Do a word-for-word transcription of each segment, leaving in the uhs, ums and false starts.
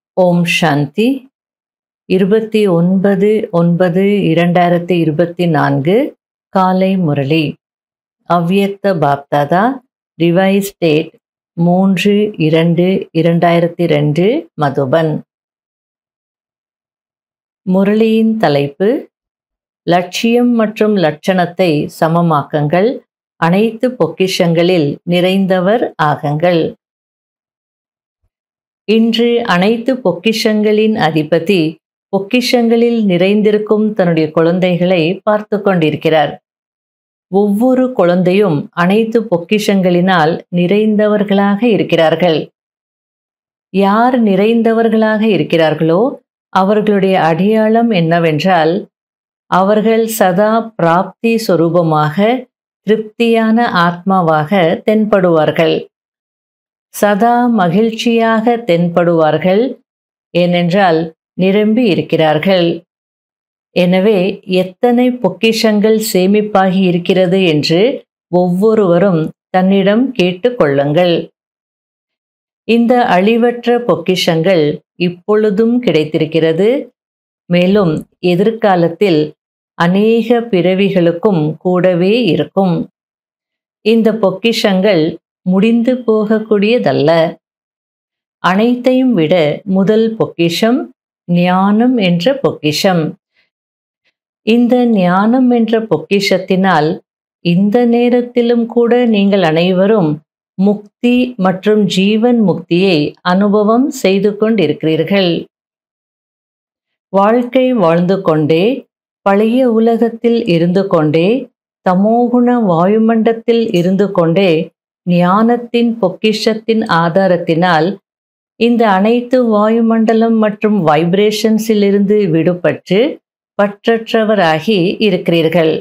ஓம் சாந்தி. இருபத்தி ஒன்பது ஒன்பது இரண்டாயிரத்தி இருபத்தி நான்கு காலை முரளி. அவ்யக்த பாப்தாதா ரிவைஸ் டேட் மூன்று இரண்டு இரண்டாயிரத்தி ரெண்டு மதுபன். முரளியின் தலைப்பு: லட்சியம் மற்றும் லட்சணத்தை சமமாக்குங்கள், அனைத்து பொக்கிஷங்களில் நிறைந்தவர் ஆகுங்கள். இன்று அனைத்து பொக்கிஷங்களின் அதிபதி பொக்கிஷங்களில் நிறைந்திருக்கும் தன்னுடைய குழந்தைகளை பார்த்து கொண்டிருக்கிறார். ஒவ்வொரு குழந்தையும் அனைத்து பொக்கிஷங்களினால் நிறைந்தவர்களாக இருக்கிறார்கள். யார் நிறைந்தவர்களாக இருக்கிறார்களோ அவர்களுடைய அடையாளம் என்னவென்றால், அவர்கள் சதா பிராப்தி சொரூபமாக திருப்தியான ஆத்மாவாக தென்படுவார்கள். சதா மகிழ்ச்சியாக தென்படுவார்கள். ஏனென்றால் நிரம்பி இருக்கிறார்கள். எனவே எத்தனை பொக்கிஷங்கள் சேமிப்பாகி இருக்கிறது என்று ஒவ்வொருவரும் தன்னிடம் கேட்டுக்கொள்ளுங்கள். இந்த அழிவற்ற பொக்கிஷங்கள் இப்பொழுதும் கிடைத்திருக்கிறது. மேலும் எதிர்காலத்தில் அநேக பிறவிகளுக்கும் கூடவே இருக்கும். இந்த பொக்கிஷங்கள் முடிந்து போகக்கூடியதல்ல. அனைத்தையும் விட முதல் பொக்கிஷம் ஞானம் என்ற பொக்கிஷம். இந்த ஞானம் என்ற பொக்கிஷத்தினால் இந்த நேரத்திலும் கூட நீங்கள் அனைவரும் முக்தி மற்றும் ஜீவன் முக்தியை அனுபவம் செய்து கொண்டிருக்கிறீர்கள். வாழ்க்கை வாழ்ந்து கொண்டே, பழைய உலகத்தில் இருந்து கொண்டே, தமோகுண வாயுமண்டத்தில் இருந்து கொண்டே, ஞானத்தின் பொக்கிஷத்தின் ஆதாரத்தினால் இந்த அனைத்து வாயுமண்டலம் மற்றும் வைப்ரேஷன்ஸிலிருந்து விடுபட்டு பற்றற்றவராகி இருக்கிறீர்கள்.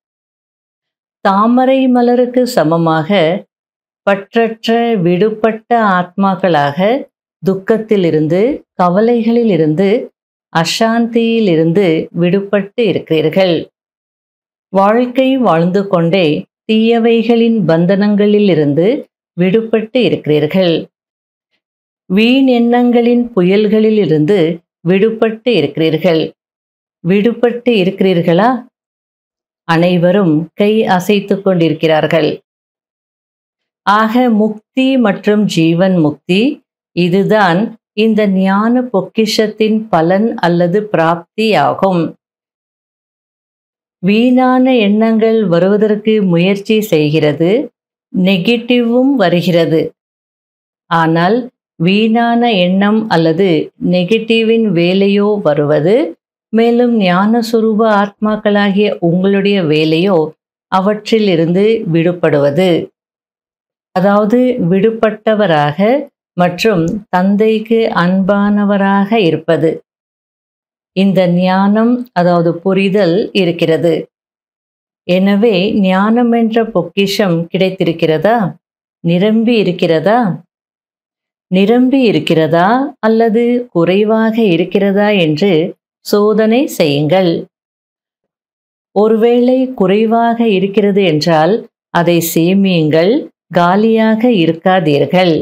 தாமரை மலருக்கு சமமாக பற்றற்ற விடுபட்ட ஆத்மாக்களாக துக்கத்திலிருந்து, கவலைகளிலிருந்து, அசாந்தியிலிருந்து விடுபட்டு இருக்கிறீர்கள். வாழ்க்கை வாழ்ந்து கொண்டே தீயவைகளின் பந்தனங்களிலிருந்து விடுபட்டு இருக்கிறீர்கள். வீண் எண்ணங்களின் புயல்களிலிருந்து விடுபட்டு இருக்கிறீர்கள். விடுபட்டு இருக்கிறீர்களா? அனைவரும் கை அசைத்து கொண்டிருக்கிறார்கள். ஆக முக்தி மற்றும் ஜீவன் முக்தி, இதுதான் இந்த ஞான பொக்கிஷத்தின் பலன் அல்லது பிராப்தி ஆகும். வீணான எண்ணங்கள் வருவதற்கு முயற்சி செய்கிறது, நெகட்டிவும் வருகிறது. ஆனால் வீணான எண்ணம் அல்லது நெகட்டிவின் வேலையோ வருவது, மேலும் ஞான சுரூப ஆத்மாக்களாகிய உங்களுடைய வேலையோ அவற்றிலிருந்து விடுபடுவது. அதாவது விடுபட்டவராக மற்றும் தந்தைக்கு அன்பானவராக இருப்பது. இந்த ஞானம், அதாவது புரிதல் இருக்கிறது. எனவே ஞானம் என்ற பொக்கிஷம் கிடைத்திருக்கிறதா? நிரம்பி இருக்கிறதா? நிரம்பி இருக்கிறதா அல்லது குறைவாக இருக்கிறதா என்று சோதனை செய்யுங்கள். ஒருவேளை குறைவாக இருக்கிறது என்றால் அதை சேமியுங்கள், காலியாக இருக்காதீர்கள்.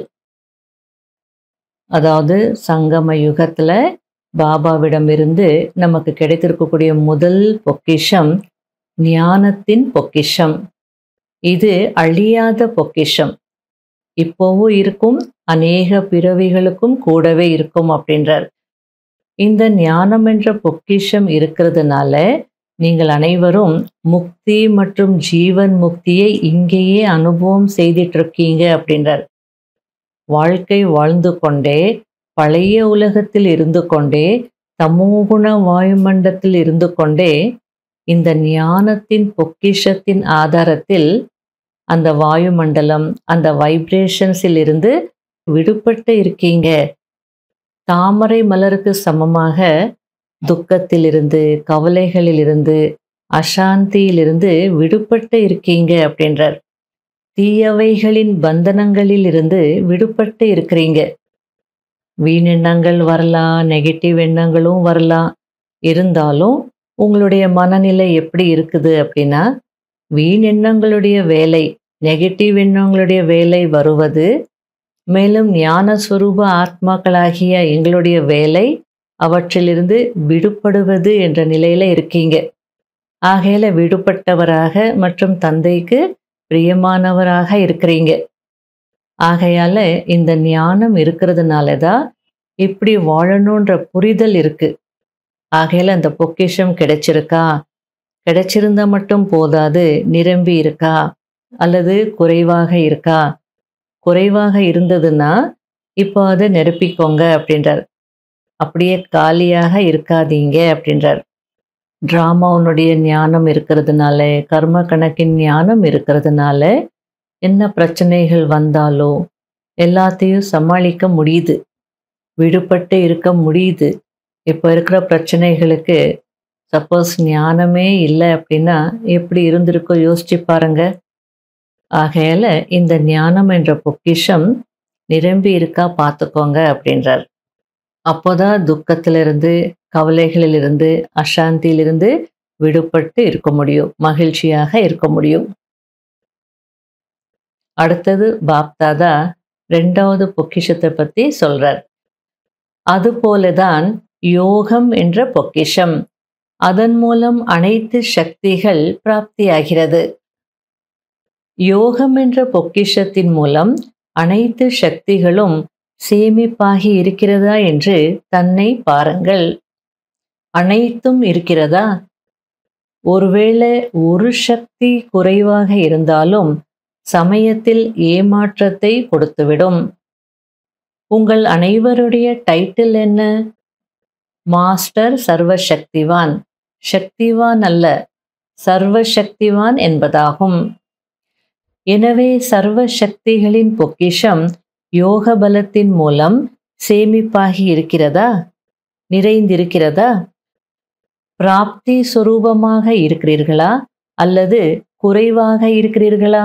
அதாவது சங்கம யுகத்துல பாபாவிடமிருந்து நமக்கு கிடைத்திருக்கக்கூடிய முதல் பொக்கிஷம் ஞானத்தின் பொக்கிஷம். இது அழியாத பொக்கிஷம். இப்போவும் இருக்கும், அநேக பிறவிகளுக்கும் கூடவே இருக்கும் அப்படின்றார். இந்த ஞானம் என்ற பொக்கிஷம் இருக்கிறதுனால நீங்கள் அனைவரும் முக்தி மற்றும் ஜீவன் முக்தியை இங்கேயே அனுபவம் செய்துட்டு இருக்கீங்க அப்படின்றார். வாழ்க்கை வாழ்ந்து கொண்டே, பழைய உலகத்தில் இருந்து கொண்டே, தமோகுண வாயுமண்டத்தில் இருந்து கொண்டே, இந்த ஞானத்தின் பொக்கிஷத்தின் ஆதாரத்தில் அந்த வாயுமண்டலம், அந்த வைப்ரேஷன்ஸில் இருந்து விடுபட்டு இருக்கீங்க. தாமரை மலருக்கு சமமாக துக்கத்திலிருந்து, கவலைகளிலிருந்து, அசாந்தியிலிருந்து விடுபட்டு இருக்கீங்க அப்படின்றார். தீயவைகளின் பந்தனங்களில் இருந்து விடுபட்டு இருக்கிறீங்க. வீணெண்ணங்கள் வரலாம், நெகட்டிவ் எண்ணங்களும் வரலாம். இருந்தாலும் உங்களுடைய மனநிலை எப்படி இருக்குது அப்படின்னா, வீண் எண்ணங்களுடைய வேலை, நெகட்டிவ் எண்ணங்களுடைய வேலை வருவது, மேலும் ஞானஸ்வரூப ஆத்மாக்களாகிய எங்களுடைய வேலை அவற்றிலிருந்து விடுபடுவது என்ற நிலையில இருக்கீங்க. ஆகையில விடுபட்டவராக மற்றும் தந்தைக்கு பிரியமானவராக இருக்கிறீங்க. ஆகையால இந்த ஞானம் இருக்கிறதுனால தான் இப்படி வாழணுன்ற புரிதல் இருக்கு. ஆகையில அந்த பொக்கிஷம் கிடைச்சிருக்கா, கிடைச்சிருந்தா மட்டும் போதாது, நிரம்பி இருக்கா அல்லது குறைவாக இருக்கா. குறைவாக இருந்ததுன்னா இப்போ அதை நிரப்பிக்கோங்க அப்படின்றார். அப்படியே காலியாக இருக்காதீங்க அப்படின்றார். டிராமாவுனுடைய ஞானம் இருக்கிறதுனால, கர்ம கணக்கின் ஞானம் இருக்கிறதுனால என்ன பிரச்சனைகள் வந்தாலோ எல்லாத்தையும் சமாளிக்க முடியுது, விடுபட்டு இருக்க முடியுது. இப்போ இருக்கிற பிரச்சனைகளுக்கு சப்போஸ் ஞானமே இல்லை அப்படின்னா எப்படி இருந்திருக்கோ யோசிச்சு பாருங்க. ஆகையால இந்த ஞானம் என்ற பொக்கிஷம் நிரம்பி இருக்கா பார்த்துக்கோங்க அப்படின்றார். அப்போதான் துக்கத்திலிருந்து, கவலைகளிலிருந்து, அசாந்தியிலிருந்து விடுபட்டு இருக்க முடியும், மகிழ்ச்சியாக இருக்க முடியும். அடுத்தது பாப்தாதா ரெண்டாவது பொக்கிஷத்தை பத்தி சொல்றார். அதுபோலதான் யோகம் என்ற பொக்கிஷம், அதன் மூலம் அனைத்து சக்திகள் பிராப்தியாகிறது. யோகம் என்ற பொக்கிஷத்தின் மூலம் அனைத்து சக்திகளும் சேமிப்பாகி இருக்கிறதா என்று தன்னை பாருங்கள். அனைத்தும் இருக்கிறதா? ஒருவேளை ஒரு சக்தி குறைவாக இருந்தாலும் சமயத்தில் ஏமாற்றத்தை கொடுத்துவிடும். உங்கள் அனைவருடைய டைட்டில் என்ன? மாஸ்டர் சர்வசக்திவான். சக்திவான் அல்ல, சர்வசக்திவான் என்பதாகும். எனவே சர்வ சக்திகளின் பொக்கிஷம் யோக பலத்தின் மூலம் சேமிப்பாகி இருக்கிறதா, நிறைந்திருக்கிறதா? பிராப்தி சொரூபமாக இருக்கிறீர்களா அல்லது குறைவாக இருக்கிறீர்களா?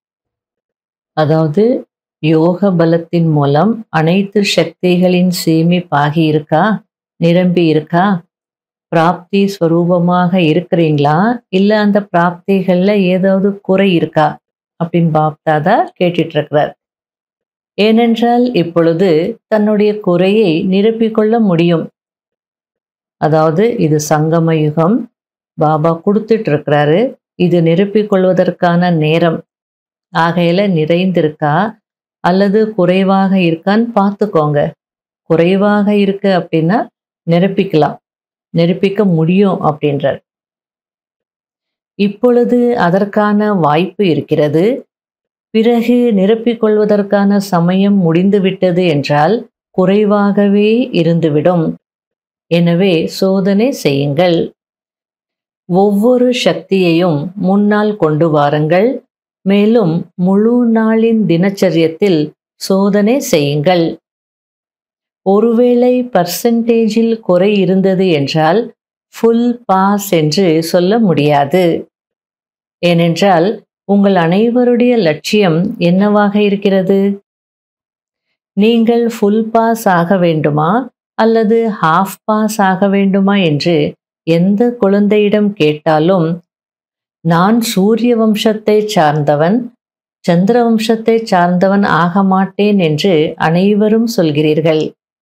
அதாவது யோக பலத்தின் மூலம் அனைத்து சக்திகளின் சேமிப்பாகி இருக்கா, நிரம்பி இருக்கா? பிராப்தி ஸ்வரூபமாக இருக்கிறீங்களா இல்லை அந்த பிராப்திகள்ல ஏதாவது குறை இருக்கா அப்படின்னு பாப்தாதா கேட்டுட்டு இருக்கிறார். ஏனென்றால் இப்பொழுது தன்னுடைய குறையை நிரப்பிக்கொள்ள முடியும். அதாவது இது சங்கம யுகம், பாபா கொடுத்துட்டு இருக்கிறாரு, இது நிரப்பிக் கொள்வதற்கான நேரம். ஆகையில நிறைந்திருக்கா அல்லது குறைவாக இருக்கான்னு பார்த்துக்கோங்க. குறைவாக இருக்கு அப்படின்னா நிரப்பிக்கலாம், நிரப்பிக்க முடியும் அப்படின்றார். இப்பொழுது அதற்கான வாய்ப்பு இருக்கிறது. பிறகு நிரப்பிக் கொள்வதற்கான சமயம் முடிந்துவிட்டது என்றால் குறைவாகவே இருந்துவிடும். எனவே சோதனை செய்யுங்கள். ஒவ்வொரு சக்தியையும் முன்னால் கொண்டு வாருங்கள். மேலும் முழு நாளின் தினச்சரியத்தில் சோதனை செய்யுங்கள். ஒருவேளை பர்சன்டேஜில் குறை இருந்தது என்றால் ஃபுல் பாஸ் என்று சொல்ல முடியாது. ஏனென்றால் உங்கள் அனைவருடைய லட்சியம் என்னவாக இருக்கிறது? நீங்கள் ஃபுல் பாஸ் ஆக வேண்டுமா அல்லது ஹாஃப் பாஸ் ஆக வேண்டுமா என்று எந்த குழந்தையிடம் கேட்டாலும் நான் சூரிய வம்சத்தை சார்ந்தவன், சந்திர வம்சத்தை சார்ந்தவன் ஆக மாட்டேன் என்று அனைவரும் சொல்கிறீர்கள்.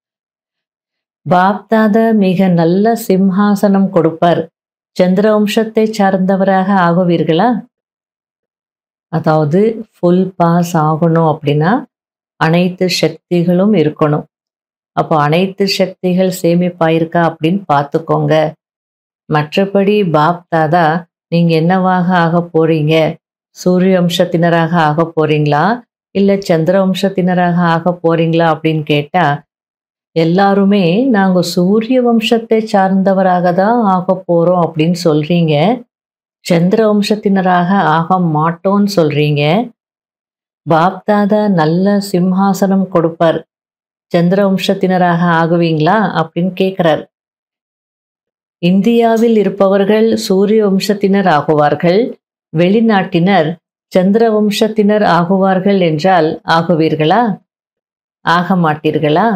பாப்தாதா மிக நல்ல சிம்ஹாசனம் கொடுப்பார், சந்திர வம்சத்தை சார்ந்தவராக ஆகுவீர்களா? அதாவது ஃபுல் பாஸ் ஆகணும் அப்படின்னா அனைத்து சக்திகளும் இருக்கணும். அப்போ அனைத்து சக்திகள் சேமிப்பாயிருக்கா அப்படின்னு பார்த்துக்கோங்க. மற்றபடி பாப்தாதா நீங்க என்னவாக ஆக போறீங்க, சூரிய வம்சத்தினராக ஆக போறீங்களா இல்லை சந்திர வம்சத்தினராக ஆக போறீங்களா அப்படின்னு கேட்டா எல்லாருமே நாங்க சூரிய வம்சத்தை சார்ந்தவராக தான் ஆக போறோம் அப்படின்னு சொல்றீங்க, சந்திர வம்சத்தினராக ஆக மாட்டோம்னு சொல்றீங்க. பாப்தாதா நல்ல சிம்ஹாசனம் கொடுப்பார், சந்திர வம்சத்தினராக ஆகுவீங்களா அப்படின்னு கேட்கிறார். இந்தியாவில் இருப்பவர்கள் சூரிய வம்சத்தினர் ஆகுவார்கள், வெளிநாட்டினர் சந்திர வம்சத்தினர் ஆகுவார்கள் என்றால் ஆகுவீர்களா? ஆக மாட்டீர்களா?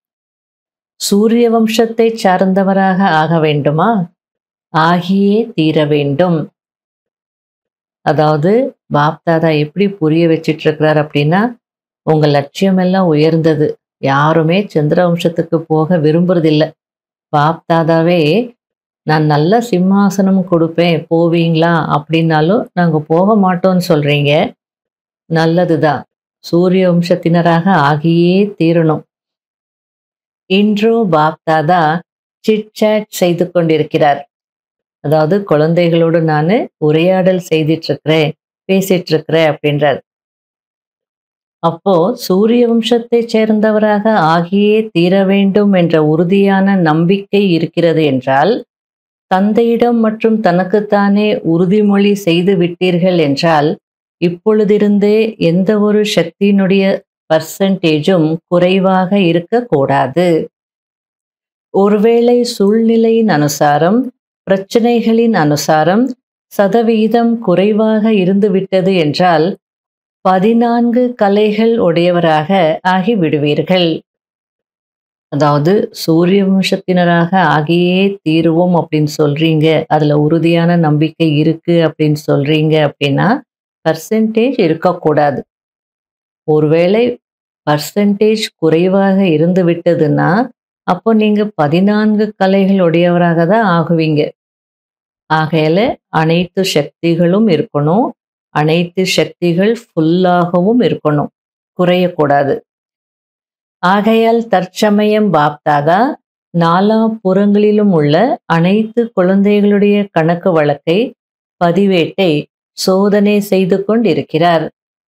சூரிய வம்சத்தை சார்ந்தவராக ஆக வேண்டுமா? ஆகியே தீர வேண்டும். அதாவது பாப்தாதா எப்படி புரிய வச்சிட்டு இருக்கிறார் அப்படின்னா உங்க லட்சியம் எல்லாம் உயர்ந்தது. யாருமே சந்திர வம்சத்துக்கு போக விரும்புறதில்ல. பாப் தாதாவே நான் நல்ல சிம்மாசனம் கொடுப்பேன் போவீங்களா அப்படின்னாலும் நாங்க போக மாட்டோம்னு சொல்றீங்க. நல்லதுதான். சூரிய வம்சத்தினராக ஆகியே தீரணும். இன்றோ பாப் தாதா சிட் சாட் செய்து கொண்டிருக்கிறார். அதாவது குழந்தைகளோடு நான் உரையாடல் செய்துட்டு இருக்கிறேன், பேசிட்டு இருக்கிறேன் அப்படின்றார். அப்போ சூரிய வம்சத்தை சேர்ந்தவராக ஆகியே தீர வேண்டும் என்ற உறுதியான நம்பிக்கை இருக்கிறது என்றால், தந்தையிடம் மற்றும் தனக்குத்தானே உறுதிமொழி செய்து விட்டீர்கள் என்றால், இப்பொழுதிருந்தே எந்த ஒரு சக்தியினுடைய பர்சன்டேஜும் குறைவாக இருக்கக்கூடாது. ஒருவேளை சூழ்நிலையின் அனுசாரம், பிரச்சனைகளின் அனுசாரம் சதவிகிதம் குறைவாக இருந்துவிட்டது என்றால், பதினான்கு கலைகள் உடையவராக ஆகிவிடுவீர்கள். அதாவது சூரிய வம்சத்தினராக ஆகியே தீருவோம் அப்படின்னு சொல்றீங்க, அதுல உறுதியான நம்பிக்கை இருக்கு அப்படின்னு சொல்றீங்க அப்படின்னா பர்சன்டேஜ் இருக்கக்கூடாது. ஒருவேளை பர்சன்டேஜ் குறைவாக இருந்து விட்டதுன்னா அப்போ நீங்க பதினான்கு கலைகள் உடையவராக தான் ஆகுவீங்க. ஆகையால அனைத்து சக்திகளும் இருக்கணும், அனைத்து சக்திகள் ஃபுல்லாகவும் இருக்கணும், குறையக்கூடாது. ஆகையால் தற்சமயம் பாப்தாதா நாலா புறங்களிலும் உள்ள அனைத்து குழந்தைகளுடைய கணக்கு வழக்கை, பதிவேட்டை சோதனை செய்து கொண்டிருக்கிறார்.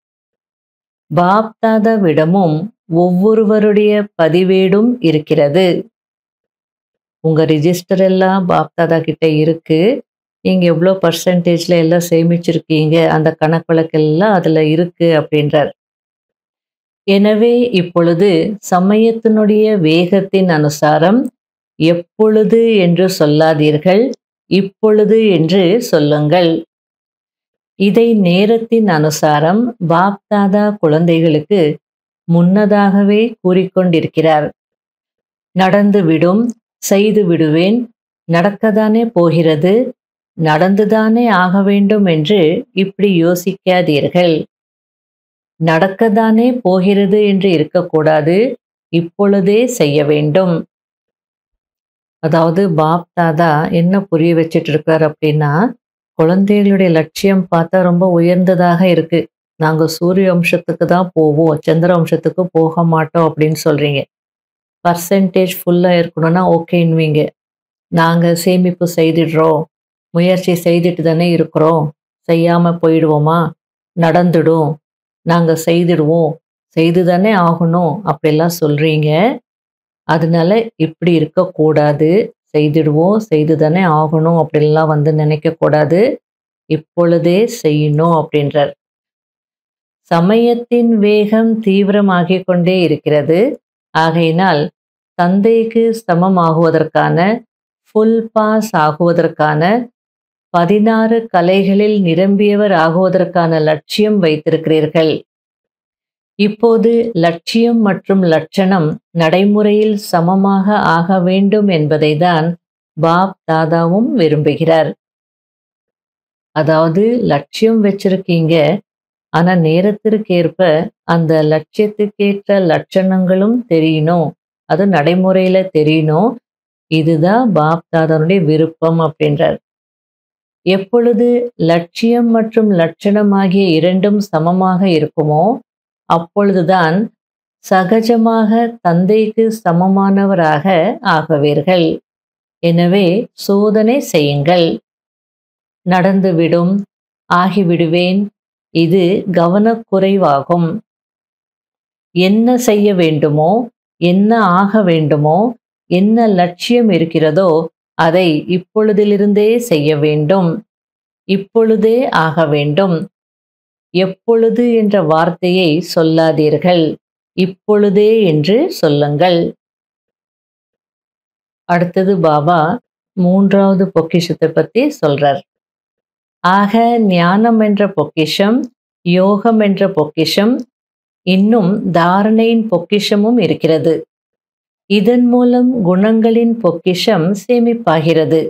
பாப்தாதாவிடமும் ஒவ்வொருவருடைய பதிவேடும் இருக்கிறது. உங்க ரிஜிஸ்டர் எல்லாம் பாப்தாதா கிட்ட இருக்கு. நீங்க எவ்வளோ பர்சன்டேஜ்ல எல்லாம் சேமிச்சிருக்கீங்க, அந்த கணக்கு வழக்கெல்லாம் அதுல இருக்கு அப்படின்றார். எனவே இப்பொழுது சமயத்தினுடைய வேகத்தின் அனுசாரம் எப்பொழுது என்று சொல்லாதீர்கள், இப்பொழுது என்று சொல்லுங்கள். இதை நேரத்தின் அனுசாரம் பாப்தாதா குழந்தைகளுக்கு முன்னதாகவே கூறிக்கொண்டிருக்கிறார். நடந்துவிடும், செய்து விடுவேன், நடக்கத்தானே போகிறது, நடந்துதானே ஆக வேண்டும் என்று இப்படி யோசிக்காதீர்கள். நடக்கத்தானே போகிறது என்று இருக்கக்கூடாது, இப்பொழுதே செய்ய வேண்டும். அதாவது பாப் தாதா என்ன புரிய வச்சிட்டு இருக்கார் அப்படின்னா, குழந்தைகளுடைய லட்சியம் பார்த்தா ரொம்ப உயர்ந்ததாக இருக்கு. நாங்க சூரிய வம்சத்துக்கு தான் போவோம், சந்திர வம்சத்துக்கு போக மாட்டோம் அப்படின்னு சொல்றீங்க. பர்சன்டேஜ் ஃபுல்லா இருக்கணும்னா ஓகேன்னுவீங்க. நாங்க சேமிப்பு செய்திடுறோம், முயற்சி செய்துட்டு தானே இருக்கிறோம், செய்யாம போயிடுவோமா, நடந்துடும், நாங்க செய்திடுவோம், செய்து தானே ஆகணும் அப்படிலாம் சொல்றீங்க. அதனால இப்படி இருக்கக்கூடாது. செய்திடுவோம், செய்து தானே ஆகணும் அப்படின்லாம் வந்து நினைக்கக்கூடாது. இப்பொழுதே செய்யணும் அப்படின்றார். சமயத்தின் வேகம் தீவிரமாகிக் கொண்டே இருக்கிறது. ஆகையினால் தந்தைக்கு சமமாகுவதற்கான, ஃபுல் பாஸ் ஆகுவதற்கான, பதினாறு கலைகளில் நிரம்பியவர் ஆகுவதற்கான லட்சியம் வைத்திருக்கிறீர்கள். இப்போது லட்சியம் மற்றும் லட்சணம் நடைமுறையில் சமமாக ஆக வேண்டும் என்பதை தான் பாப் தாதாவும் விரும்புகிறார். அதாவது லட்சியம் வச்சிருக்கீங்க, ஆனா நேரத்திற்கேற்ப அந்த லட்சியத்துக்கேற்ற லட்சணங்களும் தெரியணும், அது நடைமுறையில தெரியணும். இதுதான் பாப் தாதாவுடைய விருப்பம் அப்படின்றார். எப்பொழுது லட்சியம் மற்றும் லட்சணம் ஆகிய இரண்டும் சமமாக இருக்குமோ அப்பொழுதுதான் சகஜமாக தந்தைக்கு சமமானவராக ஆகுவீர்கள். எனவே சோதனை செய்யுங்கள். நடந்துவிடும், ஆகிவிடுவேன், இது கவனக்குறைவாகும். என்ன செய்ய வேண்டுமோ, என்ன ஆக வேண்டுமோ, என்ன லட்சியம் இருக்கிறதோ அதை இப்பொழுதிலிருந்தே செய்ய வேண்டும், இப்பொழுதே ஆக வேண்டும். எப்பொழுது என்ற வார்த்தையை சொல்லாதீர்கள், இப்பொழுதே என்று சொல்லுங்கள். அடுத்தது பாபா மூன்றாவது பொக்கிஷத்தை பத்தி சொல்றார். ஆக ஞானம் என்ற பொக்கிஷம், யோகம் என்ற பொக்கிஷம், இன்னும் தாரணையின் பொக்கிஷமும் இருக்கிறது. இதன் மூலம் குணங்களின் பொக்கிஷம் சேமிப்பாகிறது.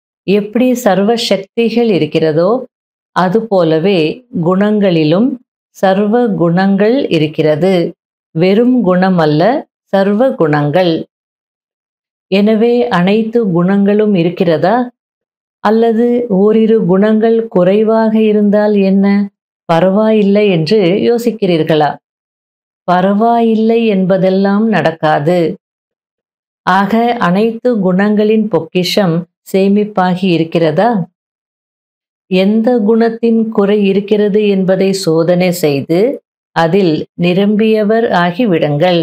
எப்படி சர்வ சக்திகள் இருக்கிறதோ அதுபோலவே குணங்களிலும் சர்வ குணங்கள் இருக்கிறது. வெறும் குணம் அல்ல, சர்வ குணங்கள். எனவே அனைத்து குணங்களும் இருக்கிறதா? அல்லது ஓரிரு குணங்கள் குறைவாக இருந்தால் என்ன, பரவாயில்லை என்று யோசிக்கிறீர்களா? பரவாயில்லை என்பதெல்லாம் நடக்காது. ஆக அனைத்து குணங்களின் பொக்கிஷம் சேமிப்பாகி இருக்கிறதா? எந்த குணத்தின் குறை இருக்கிறது என்பதை சோதனை செய்து அதில் நிரம்பியவர் ஆகிவிடுங்கள்.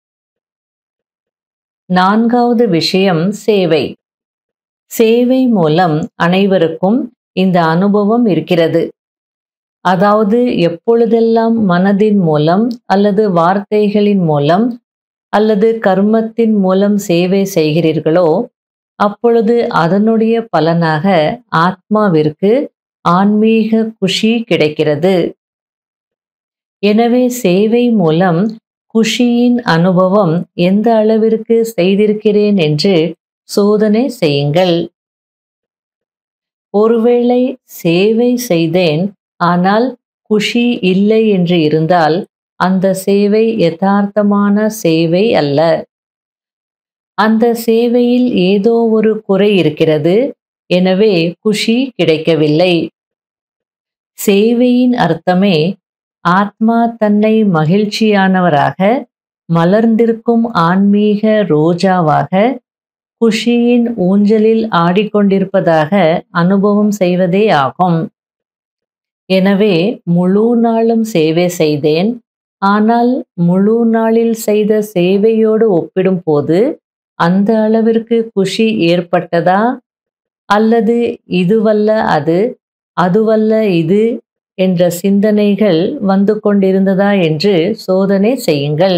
நான்காவது விஷயம் சேவை. சேவை மூலம் அனைவருக்கும் இந்த அனுபவம் இருக்கிறது. அதாவது எப்பொழுதெல்லாம் மனதின் மூலம் அல்லது வார்த்தைகளின் மூலம் அல்லது கர்மத்தின் மூலம் சேவை செய்கிறீர்களோ அப்பொழுது அதனுடைய பலனாக ஆத்மாவிற்கு ஆன்மீக குஷி கிடைக்கிறது. எனவே சேவை மூலம் குஷியின் அனுபவம் எந்த அளவிற்கு செய்திருக்கிறேன் என்று சோதனை செய்யுங்கள். ஒருவேளை சேவை செய்தேன் ஆனால் குஷி இல்லை என்று இருந்தால் அந்த சேவை யதார்த்தமான சேவை அல்ல. அந்த சேவையில் ஏதோ ஒரு குறை இருக்கிறது, எனவே குஷி கிடைக்கவில்லை. சேவையின் அர்த்தமே ஆத்மா தன்னை மகிழ்ச்சியானவராக, மலர்ந்திருக்கும் ஆன்மீக ரோஜாவாக, குஷியின் ஊஞ்சலில் ஆடிக்கொண்டிருப்பதாக அனுபவம் செய்வதே ஆகும். எனவே முழு நாளும் சேவை செய்தேன், ஆனால் முழு நாளில் செய்த சேவையோடு ஒப்பிடும்போது அந்த அளவிற்கு குஷி ஏற்பட்டதா? அல்லது இதுவல்ல அது, அதுவல்ல இது என்ற சிந்தனைகள் வந்து கொண்டிருந்ததா என்று சோதனை செய்யுங்கள்.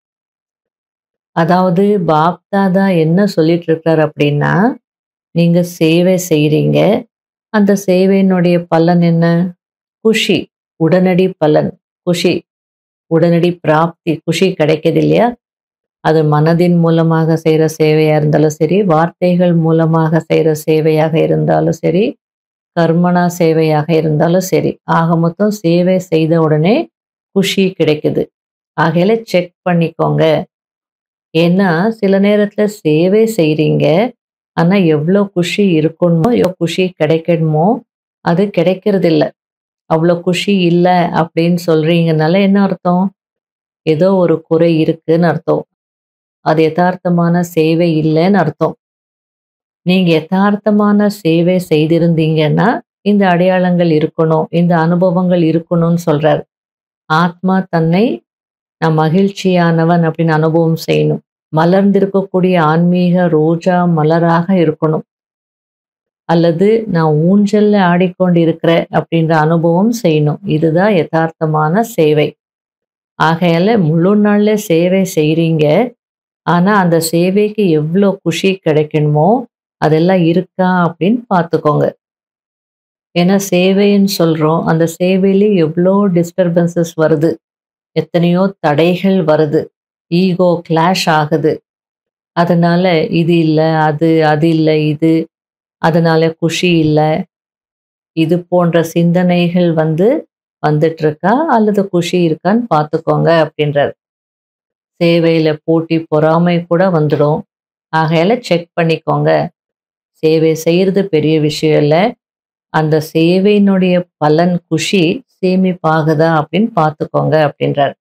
அதாவது பாப்தாதா என்ன சொல்லிட்டு இருக்கார் அப்படின்னா, நீங்க சேவை செய்றீங்க, அந்த சேவையினுடைய பலன் என்ன? குஷி, உடனடி பலன், குஷி, உடனடி பிராப்தி, குஷி கிடைக்குது இல்லையா? அது மனதின் மூலமாக செய்கிற சேவையாக இருந்தாலும் சரி, வார்த்தைகள் மூலமாக செய்கிற சேவையாக இருந்தாலும் சரி, கர்மனா சேவையாக இருந்தாலும் சரி, ஆக மொத்தம் சேவை செய்த உடனே குஷி கிடைக்குது. ஆகையில செக் பண்ணிக்கோங்க. ஏன்னா சில நேரத்தில் சேவை செய்கிறீங்க, ஆனால் எவ்வளோ குஷி இருக்கணுமோ எவ்வளோ குஷி கிடைக்கணுமோ அது கிடைக்கிறது இல்லை. அவ்வளோ குஷி இல்லை அப்படின்னு சொல்றீங்கனால என்ன அர்த்தம்? ஏதோ ஒரு குறை இருக்குன்னு அர்த்தம். அது யதார்த்தமான சேவை இல்லைன்னு அர்த்தம். நீங்க யதார்த்தமான சேவை செய்திருந்தீங்கன்னா இந்த அடையாளங்கள் இருக்கணும், இந்த அனுபவங்கள் இருக்கணும்னு சொல்றார். ஆத்மா தன்னை நான் மகிழ்ச்சியானவன் அப்படின்னு அனுபவம் செய்யணும். மலர்ந்திருக்கக்கூடிய ஆன்மீக ரோஜா மலராக இருக்கணும். அல்லது நான் ஊஞ்சல்ல ஆடிக்கொண்டு இருக்கிறேன் அப்படின்ற அனுபவம் செய்யணும். இதுதான் யதார்த்தமான சேவை. ஆகையால முழு நாள்ல சேவை செய்றீங்க, ஆனா அந்த சேவைக்கு எவ்வளோ குஷி கிடைக்கணுமோ அதெல்லாம் இருக்கா அப்படின்னு பார்த்துக்கோங்க. ஏன்னா சேவைன்னு சொல்றோம், அந்த சேவையிலே எவ்வளோ டிஸ்டர்பன்சஸ் வருது, எத்தனையோ தடைகள் வருது, ஈகோ கிளாஷ் ஆகுது. அதனால இது இல்லை அது, அது இல்லை இது, அதனால குஷி இல்லை, இது போன்ற சிந்தனைகள் வந்து வந்துட்டு இருக்கா அல்லது குஷி இருக்கான்னு பார்த்துக்கோங்க அப்படின்றார். சேவையில போட்டி பொறாமை கூட வந்துடும். ஆகையால செக் பண்ணிக்கோங்க. சேவை செய்யறது பெரிய விஷயம் இல்லை, அந்த சேவையினுடைய பலன் குஷி சேமிப்பாகுதா அப்படின்னு பார்த்துக்கோங்க அப்படின்றார்.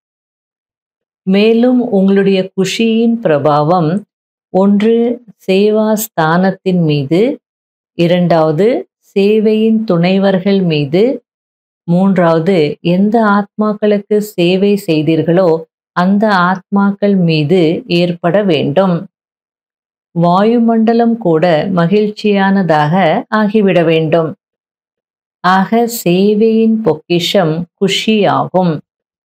மேலும் உங்களுடைய குஷியின் பிரபாவம் ஒன்று சேவா ஸ்தானத்தின் மீது, இரண்டாவது சேவையின் துணைவர்கள் மீது, மூன்றாவது எந்த ஆத்மாக்களுக்கு சேவை செய்தீர்களோ அந்த ஆத்மாக்கள் மீது ஏற்பட வேண்டும். வாயுமண்டலம் கூட மகிழ்ச்சியானதாக ஆகிவிட வேண்டும். ஆக சேவையின் பொக்கிஷம் குஷி ஆகும்.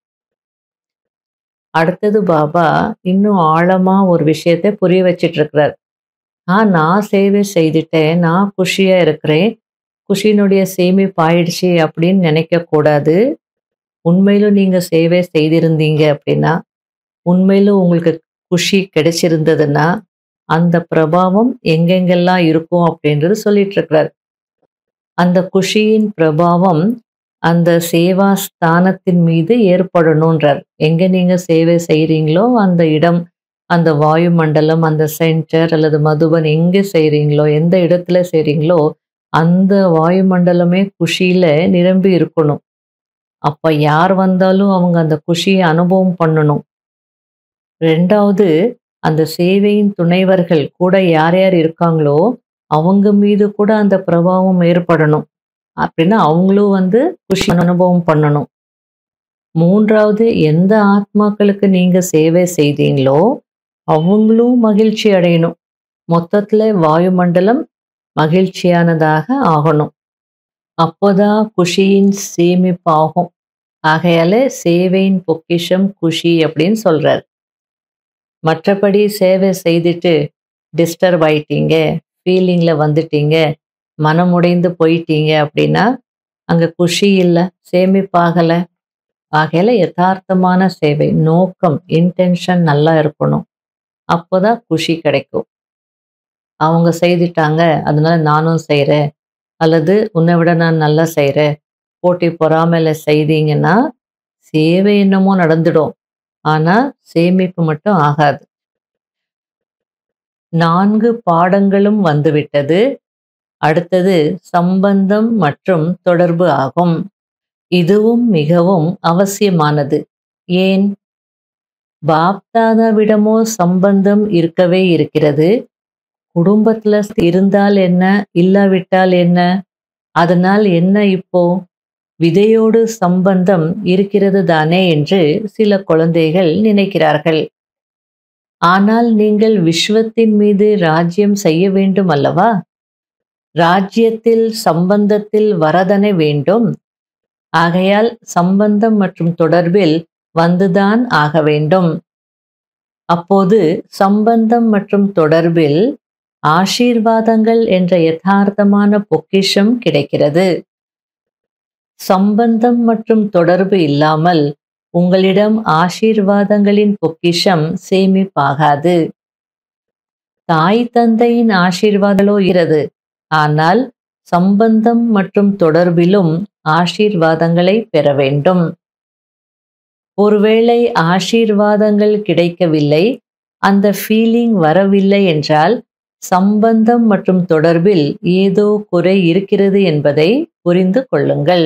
அடுத்தது பாபா இன்னும் ஆழமா ஒரு விஷயத்தை புரிய வச்சிட்டு இருக்கிறார். ஆ நான் சேவை செய்துட்டேன், நான் குஷியா இருக்கிறேன், குஷியினுடைய சேமிப்பு ஆயிடுச்சு அப்படின்னு நினைக்க கூடாது. உண்மையிலும் நீங்க சேவை செய்திருந்தீங்க அப்படின்னா, உண்மையிலும் உங்களுக்கு குஷி கிடைச்சிருந்ததுன்னா அந்த பிரபாவம் எங்கெங்கெல்லாம் இருக்கும் அப்படின்றது சொல்லிட்டு இருக்கிறார். அந்த குஷியின் பிரபாவம் அந்த சேவா ஸ்தானத்தின் மீது ஏற்படணுன்றார். எங்க நீங்க சேவை செய்றீங்களோ அந்த இடம், அந்த வாயுமண்டலம், அந்த சென்டர் அல்லது மதுபன் எங்க செய்றீங்களோ, எந்த இடத்துல செய்றீங்களோ, அந்த வாயுமண்டலமே குஷியில நிரம்பி இருக்கணும். அப்ப யார் வந்தாலும் அவங்க அந்த குஷிய அனுபவம் பண்ணணும். இரண்டாவது அந்த சேவையின் துணைவர்கள் கூட யார் யார் இருக்காங்களோ, அவங்க மீது கூட அந்த பிரபாவம் ஏற்படணும். அப்படின்னா அவங்களும் வந்து குஷி அனுபவம் பண்ணணும். மூன்றாவது எந்த ஆத்மாக்களுக்கு நீங்க சேவை செய்தீங்களோ, அவங்களும் மகிழ்ச்சி அடையணும். மொத்தத்துல வாயுமண்டலம் மகிழ்ச்சியானதாக ஆகணும். அப்போதான் குஷியின் சேமிப்பாகும். ஆகையால சேவையின் பொக்கிஷம் குஷி அப்படின்னு சொல்றார். மற்றபடி சேவை செய்துட்டு டிஸ்டர்ப் ஆயிட்டீங்க, ஃபீலிங்ல வந்துட்டீங்க, மனமுடைந்து போயிட்டீங்க அப்படின்னா அங்க குஷி இல்லை, சேமிப்பாகல. ஆகையால யதார்த்தமான சேவை, நோக்கம், இன்டென்ஷன் நல்லா இருக்கணும். அப்போதான் குஷி கிடைக்கும். அவங்க செய்துட்டாங்க அதனால நானும் செய்கிறேன், அல்லது உன்னை விட நான் நல்லா செய்கிறேன், போட்டி பொறாமையில செய்தீங்கன்னா சேவை என்னமோ நடந்துடும், ஆனா சேமிப்பு மட்டும் ஆகாது. நான்கு பாடங்களும் வந்துவிட்டது. அடுத்தது சம்பந்தம் மற்றும் தொடர்பு ஆகும். இதுவும் மிகவும் அவசியமானது. ஏன்? பாப்தாதாவிடமோ சம்பந்தம் இருக்கவே இருக்கிறது. குடும்பத்துல இருந்தால் என்ன, இல்லாவிட்டால் என்ன, அதனால் என்ன இப்போ? விதையோடு சம்பந்தம் இருக்கிறது தானே என்று சில குழந்தைகள் நினைக்கிறார்கள். ஆனால் நீங்கள் விஸ்வத்தின் மீது ராஜ்யம் செய்ய வேண்டும் அல்லவா? ராஜ்யத்தில் சம்பந்தத்தில் வரதனை வேண்டும். ஆகையால் சம்பந்தம் மற்றும் தொடர்பில் வந்துதான் ஆக வேண்டும். அப்போது சம்பந்தம் மற்றும் தொடர்பில் ஆசீர்வாதங்கள் என்ற யதார்த்தமான பொக்கிஷம் கிடைக்கிறது. சம்பந்தம் மற்றும் தொடர்பு இல்லாமல் உங்களிடம் ஆசீர்வாதங்களின் பொக்கிஷம் சேமிப்பாகாது. தாய் தந்தையின் ஆசீர்வாதங்களோ இருக்கிறது, ஆனால் சம்பந்தம் மற்றும் தொடர்பிலும் ஆசீர்வாதங்களை பெற வேண்டும். ஒருவேளை ஆசீர்வாதங்கள் கிடைக்கவில்லை, அந்த ஃபீலிங் வரவில்லை என்றால் சம்பந்தம் மற்றும் தொடர்பில் ஏதோ குறை இருக்கிறது என்பதை புரிந்து கொள்ளுங்கள்.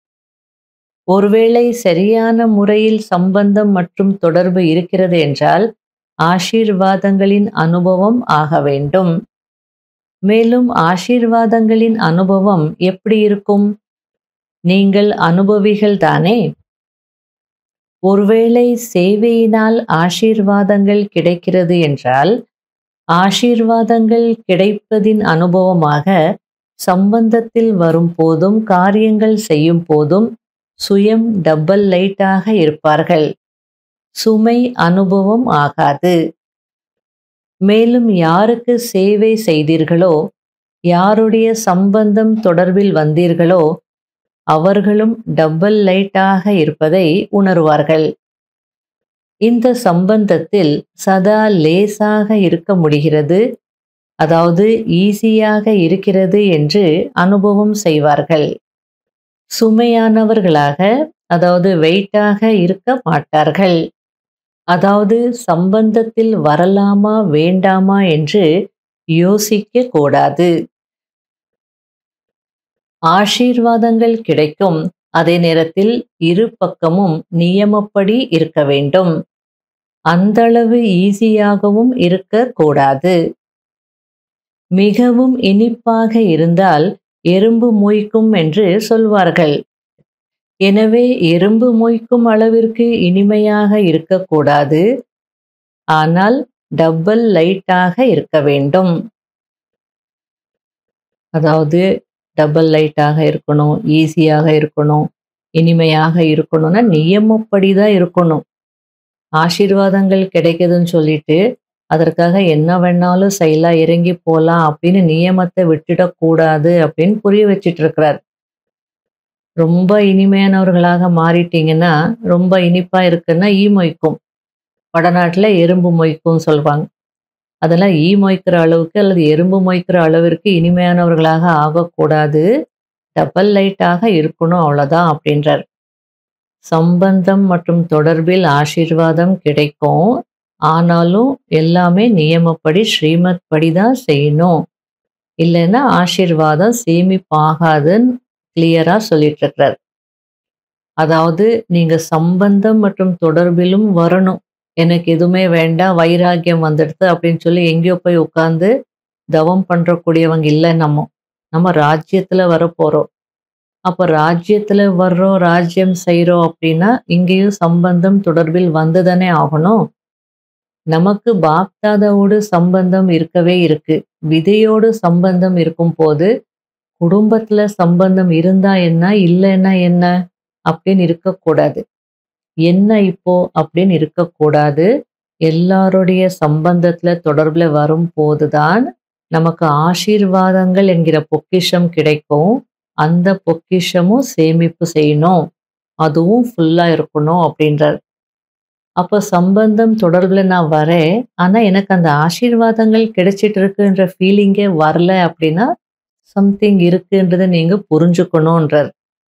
ஒருவேளை சரியான முறையில் சம்பந்தம் மற்றும் தொடர்பு இருக்கிறது என்றால் ஆசீர்வாதங்களின் அனுபவம் ஆக வேண்டும். மேலும் ஆசீர்வாதங்களின் அனுபவம் எப்படி இருக்கும்? நீங்கள் அனுபவிகள் தானே. ஒருவேளை சேவையினால் ஆசீர்வாதங்கள் கிடைக்கிறது என்றால் ஆசீர்வாதங்கள் கிடைப்பதின் அனுபவமாக சம்பந்தத்தில் வரும் போதும் காரியங்கள் செய்யும் போதும் சுயம் டபுள் லைட்டாக இருப்பார்கள். சுமை அனுபவம் ஆகாது. மேலும் யாருக்கு சேவை செய்தீர்களோ, யாருடைய சம்பந்தம் தொடர்பில் வந்தீர்களோ, அவர்களும் டபுள் லைட்டாக இருப்பதை உணர்வார்கள். இந்த சம்பந்தத்தில் சதா லேசாக இருக்க முடிகிறது, அதாவது ஈஸியாக இருக்கிறது என்று அனுபவம் செய்வார்கள். சுமையானவர்களாக, அதாவது வெயிட்டாக இருக்க மாட்டார்கள். அதாவது சம்பந்தத்தில் வரலாமா வேண்டாமா என்று யோசிக்க கூடாது. ஆசீர்வாதங்கள் கிடைக்கும், அதே நேரத்தில் இரு பக்கமும் நியமப்படி இருக்க வேண்டும். அந்தளவு ஈஸியாகவும் இருக்கக்கூடாது. மிகவும் இனிப்பாக இருந்தால் எறும்பு மொய்க்கும் என்று சொல்வார்கள். எனவே எறும்பு மொய்க்கும் அளவிற்கு இனிமையாக இருக்கக்கூடாது, ஆனால் டபுள் லைட்டாக இருக்க வேண்டும். அதாவது டபுள் லைட்டாக இருக்கணும், ஈஸியாக இருக்கணும், இனிமையாக இருக்கணும்னா நியமப்படி தான் இருக்கணும். ஆசீர்வாதங்கள் கிடைக்குதுன்னு சொல்லிட்டு அதற்காக என்ன வேணாலும் செய்யலாம், இறங்கி போகலாம் அப்படின்னு நியமத்தை விட்டுடக்கூடாது அப்படின்னு புரிய வச்சிட்டு இருக்கிறார். ரொம்ப இனிமையானவர்களாக மாறிட்டீங்கன்னா, ரொம்ப இனிப்பா இருக்குன்னா ஈ மொய்க்கும். வடநாட்டில் எறும்பு மொய்க்கும் சொல்லுவாங்க. அதெல்லாம் ஈ மொய்க்கிற அளவுக்கு அல்லது எறும்பு மொய்க்கிற அளவிற்கு இனிமையானவர்களாக ஆகக்கூடாது. டபுள் லைட்டாக இருக்கணும் அவ்வளோதான் அப்படின்றார். சம்பந்தம் மற்றும் தொடர்பில் ஆசீர்வாதம் கிடைக்கும். ஆனாலும் எல்லாமே நியமப்படி ஸ்ரீமத் படி தான் செய்யணும். இல்லைன்னா ஆசீர்வாதம் சேமிப்பாகாதுன்னு கிளியரா சொல்லிட்டு இருக்கிறார். அதாவது நீங்க சம்பந்தம் மற்றும் தொடர்பிலும் வரணும். எனக்கு எதுவுமே வேண்டாம், வைராக்கியம் வந்துடுது அப்படின்னு சொல்லி எங்கேயோ போய் உட்கார்ந்து தவம் பண்றக்கூடியவங்க இல்ல நம்ம. நம்ம ராஜ்யத்துல வரப்போறோம். அப்ப ராஜ்யத்துல வர்றோம், ராஜ்யம் செய்றோம் அப்படின்னா இங்கேயும் சம்பந்தம் தொடர்பில் வந்துதானே ஆகணும். நமக்கு பாப்தாதாவோடு சம்பந்தம் இருக்கவே இருக்கு. விதையோடு சம்பந்தம் இருக்கும் போது குடும்பத்துல சம்பந்தம் இருந்தா என்ன, இல்லைன்னா என்ன அப்படின்னு இருக்கக்கூடாது. என்ன இப்போ அப்படின்னு இருக்கக்கூடாது. எல்லாருடைய சம்பந்தத்துல தொடர்புல வரும் போதுதான் நமக்கு ஆசீர்வாதங்கள் என்கிற பொக்கிஷம் கிடைக்கும். அந்த பொக்கிஷமும் சேமிப்பு செய்யணும். அதுவும் ஃபுல்லா இருக்கணும் அப்படின்றார். அப்ப சம்பந்தம் தொடர்புல நான் வரேன். ஆனா எனக்கு அந்த ஆசீர்வாதங்கள் கிடைச்சிட்டு இருக்குன்ற ஃபீலிங்கே வரல அப்படின்னா சம்திங் இருக்குன்றத நீங்க புரிஞ்சுக்கணும்ன்றார்.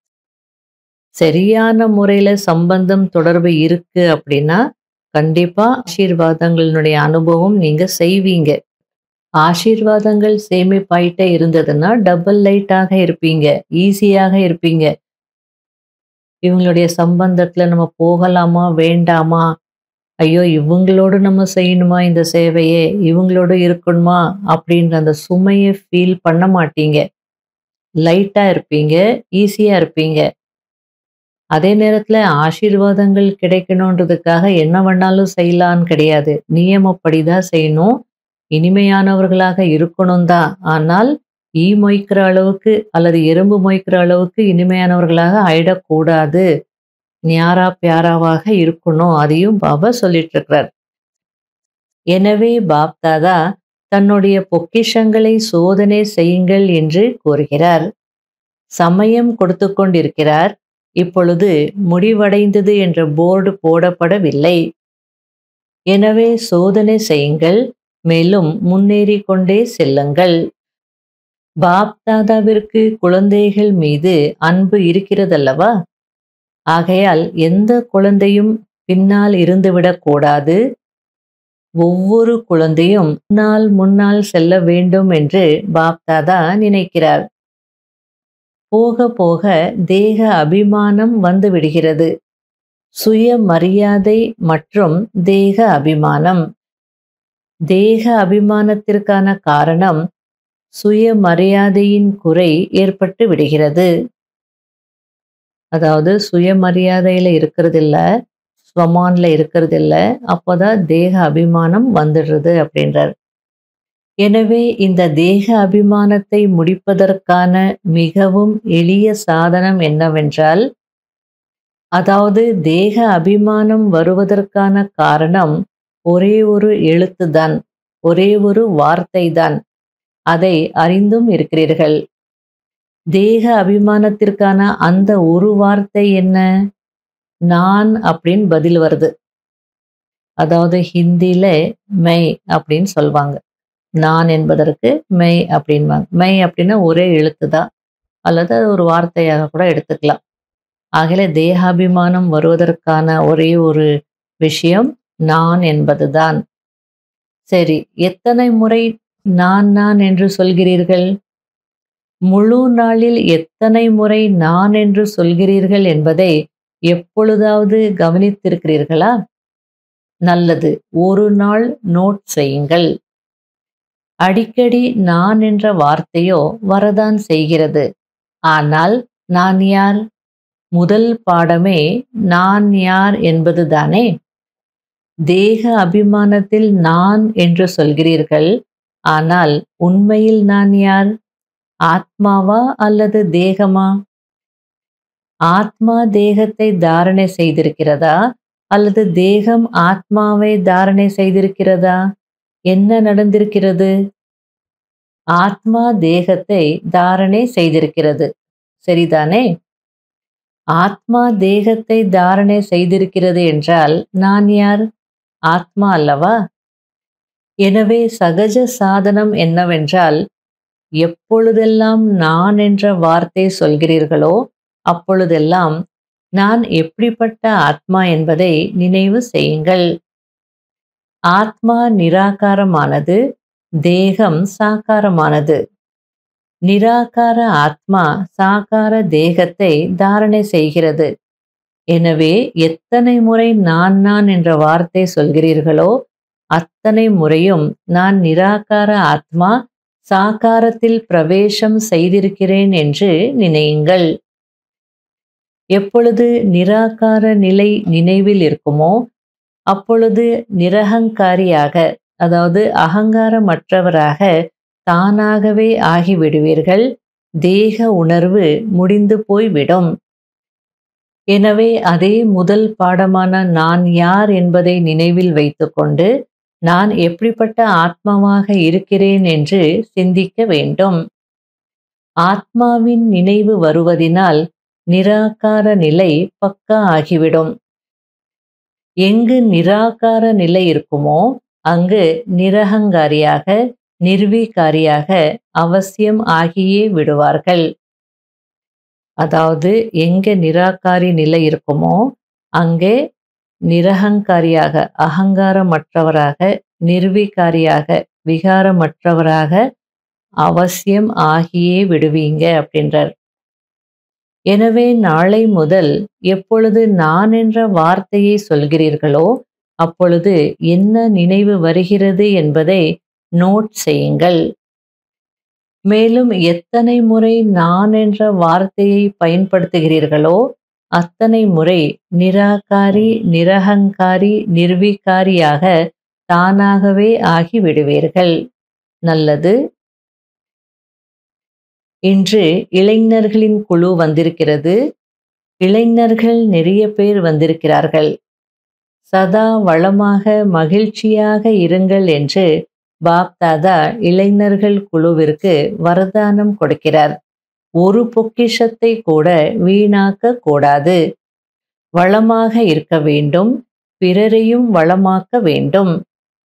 சரியான முறையில சம்பந்தம் தொடர்பு இருக்கு அப்படின்னா கண்டிப்பா ஆசீர்வாதங்களினுடைய அனுபவம் நீங்க செய்வீங்க. ஆசீர்வாதங்கள் சேமிப்பாயிட்டே இருந்ததுன்னா டபுள் லைட்டாக இருப்பீங்க, ஈஸியாக இருப்பீங்க. இவங்களுடைய சம்பந்தத்துல நம்ம போகலாமா வேண்டாமா, ஐயோ இவங்களோடு நம்ம செய்யணுமா இந்த சேவையே, இவங்களோடு இருக்கணுமா அப்படின்ற அந்த சுமையை ஃபீல் பண்ண மாட்டீங்க. லைட்டா இருப்பீங்க, ஈஸியா இருப்பீங்க. அதே நேரத்துல ஆசீர்வாதங்கள் கிடைக்கணுன்றதுக்காக என்ன வேணாலும் செய்யலான்னு கிடையாது. நியமப்படிதான் செய்யணும். இனிமையானவர்களாக இருக்கணும் தான். ஆனால் ஈ மொய்க்கிற அளவுக்கு அல்லது எறும்பு மொய்க்கிற அளவுக்கு இனிமையானவர்களாக ஆயிடக்கூடாது. ஞாரா பியாராவாக இருக்கணும். அதையும் பாபா சொல்லிட்டு இருக்கிறார். எனவே பாப்தாதா தன்னுடைய பொக்கிஷங்களை சோதனை செய்யுங்கள் என்று கூறுகிறார். சமயம் கொடுத்து கொண்டிருக்கிறார். இப்பொழுது முடிவடைந்தது என்ற போர்டு போடப்படவில்லை. எனவே சோதனை செய்யுங்கள், மேலும் முன்னேறி கொண்டே செல்லுங்கள். பாப்தாதாவிற்கு குழந்தைகள் மீது அன்பு இருக்கிறதல்லவா? ஆகையால் எந்த குழந்தையும் பின்னால் இருந்துவிடக் கூடாது. ஒவ்வொரு குழந்தையும் முன்னால் முன்னால் செல்ல வேண்டும் என்று பாப்தாதா நினைக்கிறார். போக போக தேக அபிமானம் வந்து விடுகிறது. சுய மரியாதை மற்றும் தேக அபிமானம். தேக அபிமானத்திற்கான காரணம் சுய மரியாதையின் குறை ஏற்பட்டு விடுகிறது. அதாவது சுயமரியாதையில இருக்கிறது இல்ல, ஸ்வமான்ல இருக்கிறது இல்ல, அப்போதான் தேக அபிமானம் வந்துடுறது அப்படின்றார். எனவே இந்த தேக அபிமானத்தை முடிப்பதற்கான மிகவும் எளிய சாதனம் என்னவென்றால், அதாவது தேக அபிமானம் வருவதற்கான காரணம் ஒரே ஒரு எழுத்துதான், ஒரே ஒரு வார்த்தை தான். அதை அறிந்தும் இருக்கிறீர்கள். தேக அபிமானத்திற்கான அந்த ஒரு வார்த்தை என்ன? நான் அப்படின்னு பதில் வருது. அதாவது ஹிந்தியில மெய் அப்படின்னு சொல்வாங்க. நான் என்பதற்கு மெய் அப்படின்வாங்க. மெய் அப்படின்னா ஒரே எழுத்து தான், அல்லது அது ஒரு வார்த்தையாக கூட எடுத்துக்கலாம். ஆகவே தேகாபிமானம் வருவதற்கான ஒரே ஒரு விஷயம் நான் என்பதுதான். சரி, எத்தனை முறை நான் நான் என்று சொல்கிறீர்கள்? முழு நாளில் எத்தனை முறை நான் என்று சொல்கிறீர்கள் என்பதை எப்பொழுதாவது கவனித்திருக்கிறீர்களா? நல்லது, ஒரு நாள் நோட் செய்யுங்கள். அடிக்கடி நான் என்ற வார்த்தையோ வரதான் செய்கிறது. ஆனால் நான் யார்? முதல் பாடமே நான் யார் என்பதுதானே. தேக அபிமானத்தில் நான் என்று சொல்கிறீர்கள். ஆனால் உண்மையில் நான் யார்? ஆத்மாவா அல்லது தேகமா? ஆத்மா தேகத்தை தாரணை செய்திருக்கிறதா அல்லது தேகம் ஆத்மாவை தாரணை செய்திருக்கிறதா? என்ன நடந்திருக்கிறது? ஆத்மா தேகத்தை தாரணை செய்திருக்கிறது, சரிதானே? ஆத்மா தேகத்தை தாரணை செய்திருக்கிறது என்றால் நான் யார்? ஆத்மா அல்லவா? எனவே சகஜ சாதனம் என்னவென்றால், எப்பொழுதெல்லாம் நான் என்ற வார்த்தை சொல்கிறீர்களோ அப்பொழுதெல்லாம் நான் எப்படிப்பட்ட ஆத்மா என்பதை நினைவு செய்யுங்கள். ஆத்மா நிராகாரமானது, தேகம் சாகாரமானது. நிராகார ஆத்மா சாகார தேகத்தை தாரணை செய்கிறது. எனவே எத்தனை முறை நான் நான் என்ற வார்த்தை சொல்கிறீர்களோ அத்தனை முறையும் நான் நிராகார ஆத்மா சாகாரத்தில் பிரவேசம் செய்திருக்கிறேன் என்று நினையுங்கள். எப்பொழுது நிராகார நிலை நினைவில் இருக்குமோ அப்பொழுது நிரகங்காரியாக, அதாவது அகங்காரமற்றவராக தானாகவே ஆகிவிடுவீர்கள். தேக உணர்வு முடிந்து போய்விடும். எனவே அதே முதல் பாடமான நான் யார் என்பதை நினைவில் வைத்துக்கொண்டு நான் எப்படிப்பட்ட ஆத்மாவாக இருக்கிறேன் என்று சிந்திக்க வேண்டும். ஆத்மாவின் நினைவு வருவதினால் நிராகார நிலை பக்கா ஆகிவிடும். எங்கு நிராகார நிலை இருக்குமோ அங்கு நிரகங்காரியாக, நிர்வீகாரியாக அவசியம் ஆகியே விடுவார்கள். அதாவது எங்கே நிராகாரி நிலை இருக்குமோ அங்கே நிரகங்காரியாக, அகங்காரமற்றவராக, நிர்வீகாரியாக, விகாரமற்றவராக அவசியம் ஆகியே விடுவீங்க அப்படின்றார். எனவே நாளை முதல் எப்பொழுது நான் என்ற வார்த்தையை சொல்கிறீர்களோ அப்பொழுது என்ன நினைவு வருகிறது என்பதை நோட் செய்யுங்கள். மேலும் எத்தனை முறை நான் என்ற வார்த்தையை பயன்படுத்துகிறீர்களோ அத்தனை முறை நிராகாரி, நிரகங்காரி, நிர்வீகாரியாக தானாகவே ஆகிவிடுவீர்கள். நல்லது. இன்று இளைஞர்களின் குழு வந்திருக்கிறது. இளைஞர்கள் நிறைய பேர் வந்திருக்கிறார்கள். சதா வளமாக மகிழ்ச்சியாக இருங்கள் என்று பாப் தாதா இளைஞர்கள் குழுவிற்கு வரதானம் கொடுக்கிறார். ஒரு பொக்கிஷத்தை கூட வீணாக்க கூடாது. வளமாக இருக்க வேண்டும், பிறரையும் வளமாக்க வேண்டும்.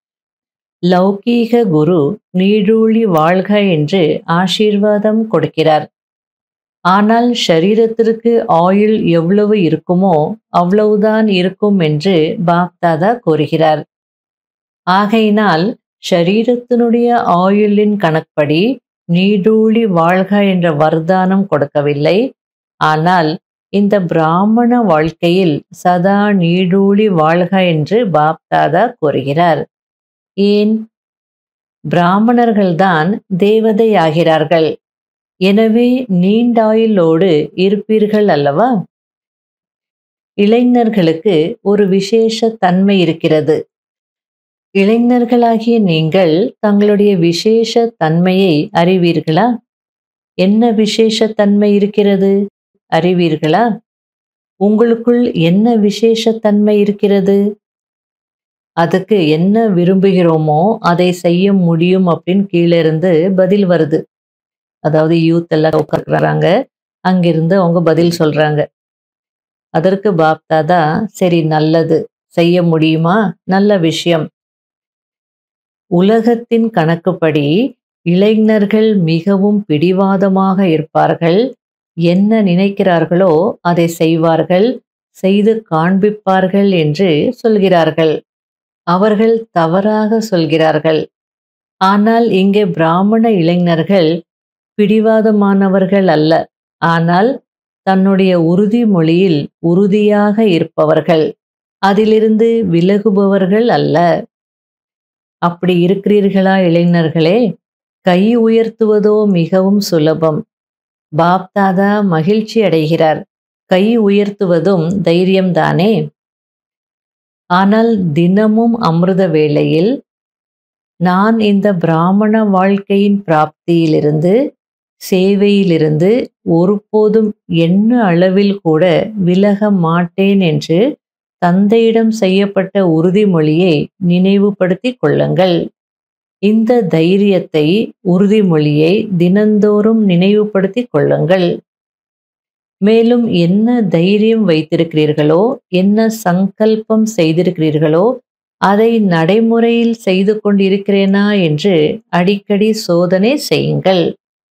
லௌகீக குரு நீடூழி வாழ்க என்று ஆசீர்வாதம் கொடுக்கிறார். ஆனால் ஷரீரத்திற்கு ஆயுள் எவ்வளவு இருக்குமோ அவ்வளவுதான் இருக்கும் என்று பாப் தாதா கூறுகிறார். ஆகையினால் ஷரீரத்தினுடைய ஆயுளின் கணக்குப்படி நீடூழி வாழ்க என்ற வரதானம் கொடுக்கவில்லை. ஆனால் இந்த பிராமண வாழ்க்கையில் சதா நீடூழி வாழ்க என்று பாப் தாதா கூறுகிறார். ஏன்? பிராமணர்கள்தான் தேவதை ஆகிறார்கள். எனவே நீண்டாயுளோடு இருப்பீர்கள் அல்லவா? இளைஞர்களுக்கு ஒரு விசேஷ தன்மை இருக்கிறது. இளைஞர்களாகிய நீங்கள் தங்களுடைய விசேஷ தன்மையை அறிவீர்களா? என்ன விசேஷ தன்மை இருக்கிறது அறிவீர்களா? உங்களுக்குள் என்ன விசேஷ தன்மை இருக்கிறது? அதுக்கு என்ன விரும்புகிறோமோ அதை செய்ய முடியும் அப்படின்னு கீழே இருந்து பதில் வருது. அதாவது யூத் எல்லாம் உட்கார்றாங்க, அங்கிருந்து அவங்க பதில் சொல்றாங்க. அதற்கு பாப் தாதா சரி, நல்லது, செய்ய முடியுமா? நல்ல விஷயம். உலகத்தின் கணக்குப்படி இளைஞர்கள் மிகவும் பிடிவாதமாக இருப்பார்கள். என்ன நினைக்கிறார்களோ அதை செய்வார்கள், செய்து காண்பிப்பார்கள் என்று சொல்கிறார்கள். அவர்கள் தவறாக சொல்கிறார்கள். ஆனால் இங்கே பிராமண இளைஞர்கள் பிடிவாதமானவர்கள் அல்ல, ஆனால் தன்னுடைய உறுதிமொழியில் உறுதியாக இருப்பவர்கள், அதிலிருந்து விலகுபவர்கள் அல்ல. அப்படி இருக்கிறீர்களா இளைஞர்களே? கை உயர்த்துவதோ மிகவும் சுலபம். பாப் தாதா மகிழ்ச்சி அடைகிறார். கை உயர்த்துவதும் தைரியம்தானே. ஆனால் தினமும் அமிர்த வேளையில் நான் இந்த பிராமண வாழ்க்கையின் பிராப்தியிலிருந்து, சேவையிலிருந்து ஒருபோதும் என்ன அளவில் கூட விலக மாட்டேன் என்று தந்தையிடம் செய்யப்பட்ட உறுதிமொழியை நினைவுபடுத்திக் கொள்ளுங்கள். இந்த தைரியத்தை, உறுதிமொழியை தினந்தோறும் நினைவுபடுத்திக் கொள்ளுங்கள். மேலும் என்ன தைரியம் வைத்திருக்கிறீர்களோ, என்ன சங்கல்பம் செய்திருக்கிறீர்களோ அதை நடைமுறையில் செய்து கொண்டிருக்கிறேனா என்று அடிக்கடி சோதனை செய்யுங்கள்.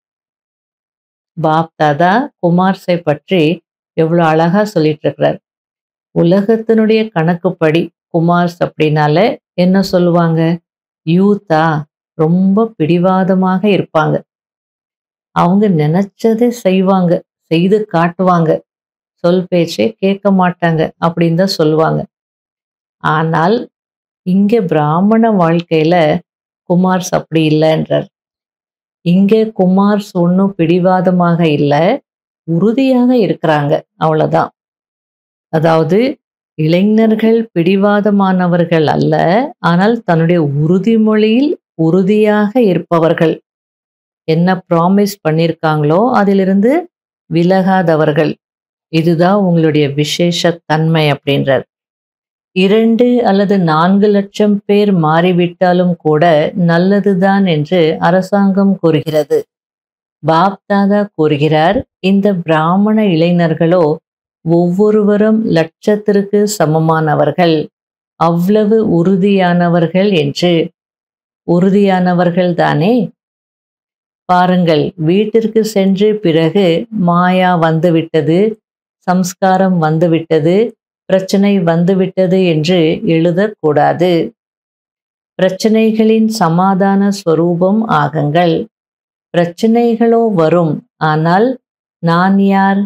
பாப் தாதா குமார்ஸை பற்றி எவ்வளோ அழகா சொல்லிட்டு இருக்கிறார். உலகத்தினுடைய கணக்குப்படி குமார்ஸ் அப்படின்னால என்ன சொல்லுவாங்க? யூத்தா ரொம்ப பிடிவாதமாக இருப்பாங்க. அவங்க நினைச்சதை செய்வாங்க, செய்து காட்டுவாங்க, சொல் பேச்சே கேட்க மாட்டாங்க அப்படின்னு தான் சொல்லுவாங்க. ஆனால் இங்கே பிராமண வாழ்க்கையில குமார்ஸ் அப்படி இல்லைன்றார். இங்கே குமார்ஸ் ஒன்றும் பிடிவாதமாக இல்லை, உறுதியாக இருக்கிறாங்க, அவ்வளவுதான். அதாவது இளைஞர்கள் பிடிவாதமானவர்கள் அல்ல, ஆனால் தன்னுடைய உறுதிமொழியில் உறுதியாக இருப்பவர்கள். என்ன ப்ராமிஸ் பண்ணியிருக்காங்களோ அதிலிருந்து விலகாதவர்கள். இதுதான் உங்களுடைய விசேஷ தன்மை அப்படின்றார். இரண்டு அல்லது நான்கு லட்சம் பேர் மாறிவிட்டாலும் கூட நல்லதுதான் என்று அரசாங்கம் கூறுகிறது. பாப் தாதா கூறுகிறார், இந்த பிராமண இளைஞர்களோ ஒவ்வொருவரும் லட்சத்திற்கு சமமானவர்கள், அவ்வளவு உறுதியானவர்கள் என்று. உறுதியானவர்கள் தானே? பாருங்கள், வீட்டிற்கு சென்று பிறகு மாயா வந்துவிட்டது, சம்ஸ்காரம் வந்துவிட்டது, பிரச்சனை வந்துவிட்டது என்று எழுதக்கூடாது. பிரச்சனைகளின் சமாதான ஸ்வரூபம் ஆகுங்கள். பிரச்சனைகளோ வரும், ஆனால் நான் யார்?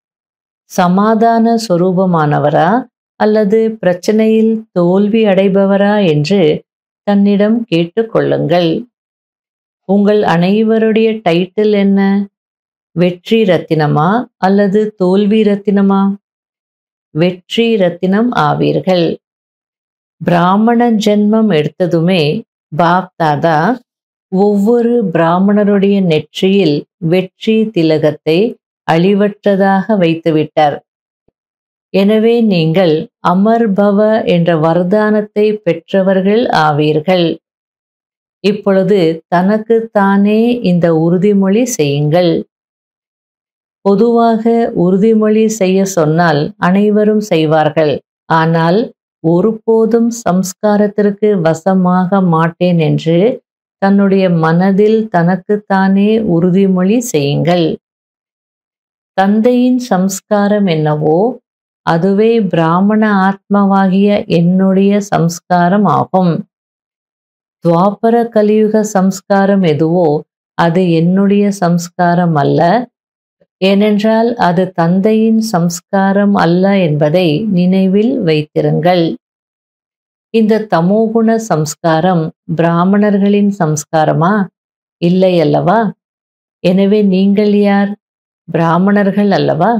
சமாதான சொரூபமானவரா அல்லது பிரச்சனையில் தோல்வி அடைபவரா என்று தன்னிடம் கேட்டுக்கொள்ளுங்கள். உங்கள் அனைவருடைய டைட்டில் என்ன? வெற்றி ரத்தினமா அல்லது தோல்வி ரத்தினமா? வெற்றி ரத்தினம் ஆவீர்கள். பிராமண ஜென்மம் எடுத்ததுமே பாப் தாதா ஒவ்வொரு பிராமணருடைய நெற்றியில் வெற்றி திலகத்தை அழிவற்றதாக வைத்துவிட்டார். எனவே நீங்கள் அமர்பவ என்ற வரதானத்தை பெற்றவர்கள் ஆவீர்கள். இப்பொழுது தனக்கு தானே இந்த உறுதிமொழி செய்யுங்கள். பொதுவாக உறுதிமொழி செய்ய சொன்னால் அனைவரும் செய்வார்கள். ஆனால் ஒருபோதும் சம்ஸ்காரத்திற்கு வசமாக மாட்டேன் என்று தன்னுடைய மனதில் தனக்குத்தானே உறுதிமொழி செய்யுங்கள். தந்தையின் சம்ஸ்காரம் என்னவோ அதுவே பிராமண ஆத்மாவாகிய என்னுடைய சம்ஸ்காரம் ஆகும். துவாபர கலியுக சம்ஸ்காரம் எதுவோ அது என்னுடைய சம்ஸ்காரம் அல்ல. ஏனென்றால் அது தந்தையின் சம்ஸ்காரம் அல்ல என்பதை நினைவில் வைத்திருங்கள். இந்த தமோகுண சம்ஸ்காரம் பிராமணர்களின் சம்ஸ்காரமா? இல்லை அல்லவா? எனவே நீங்கள் யார்? பிராமணர்கள் அல்லவா?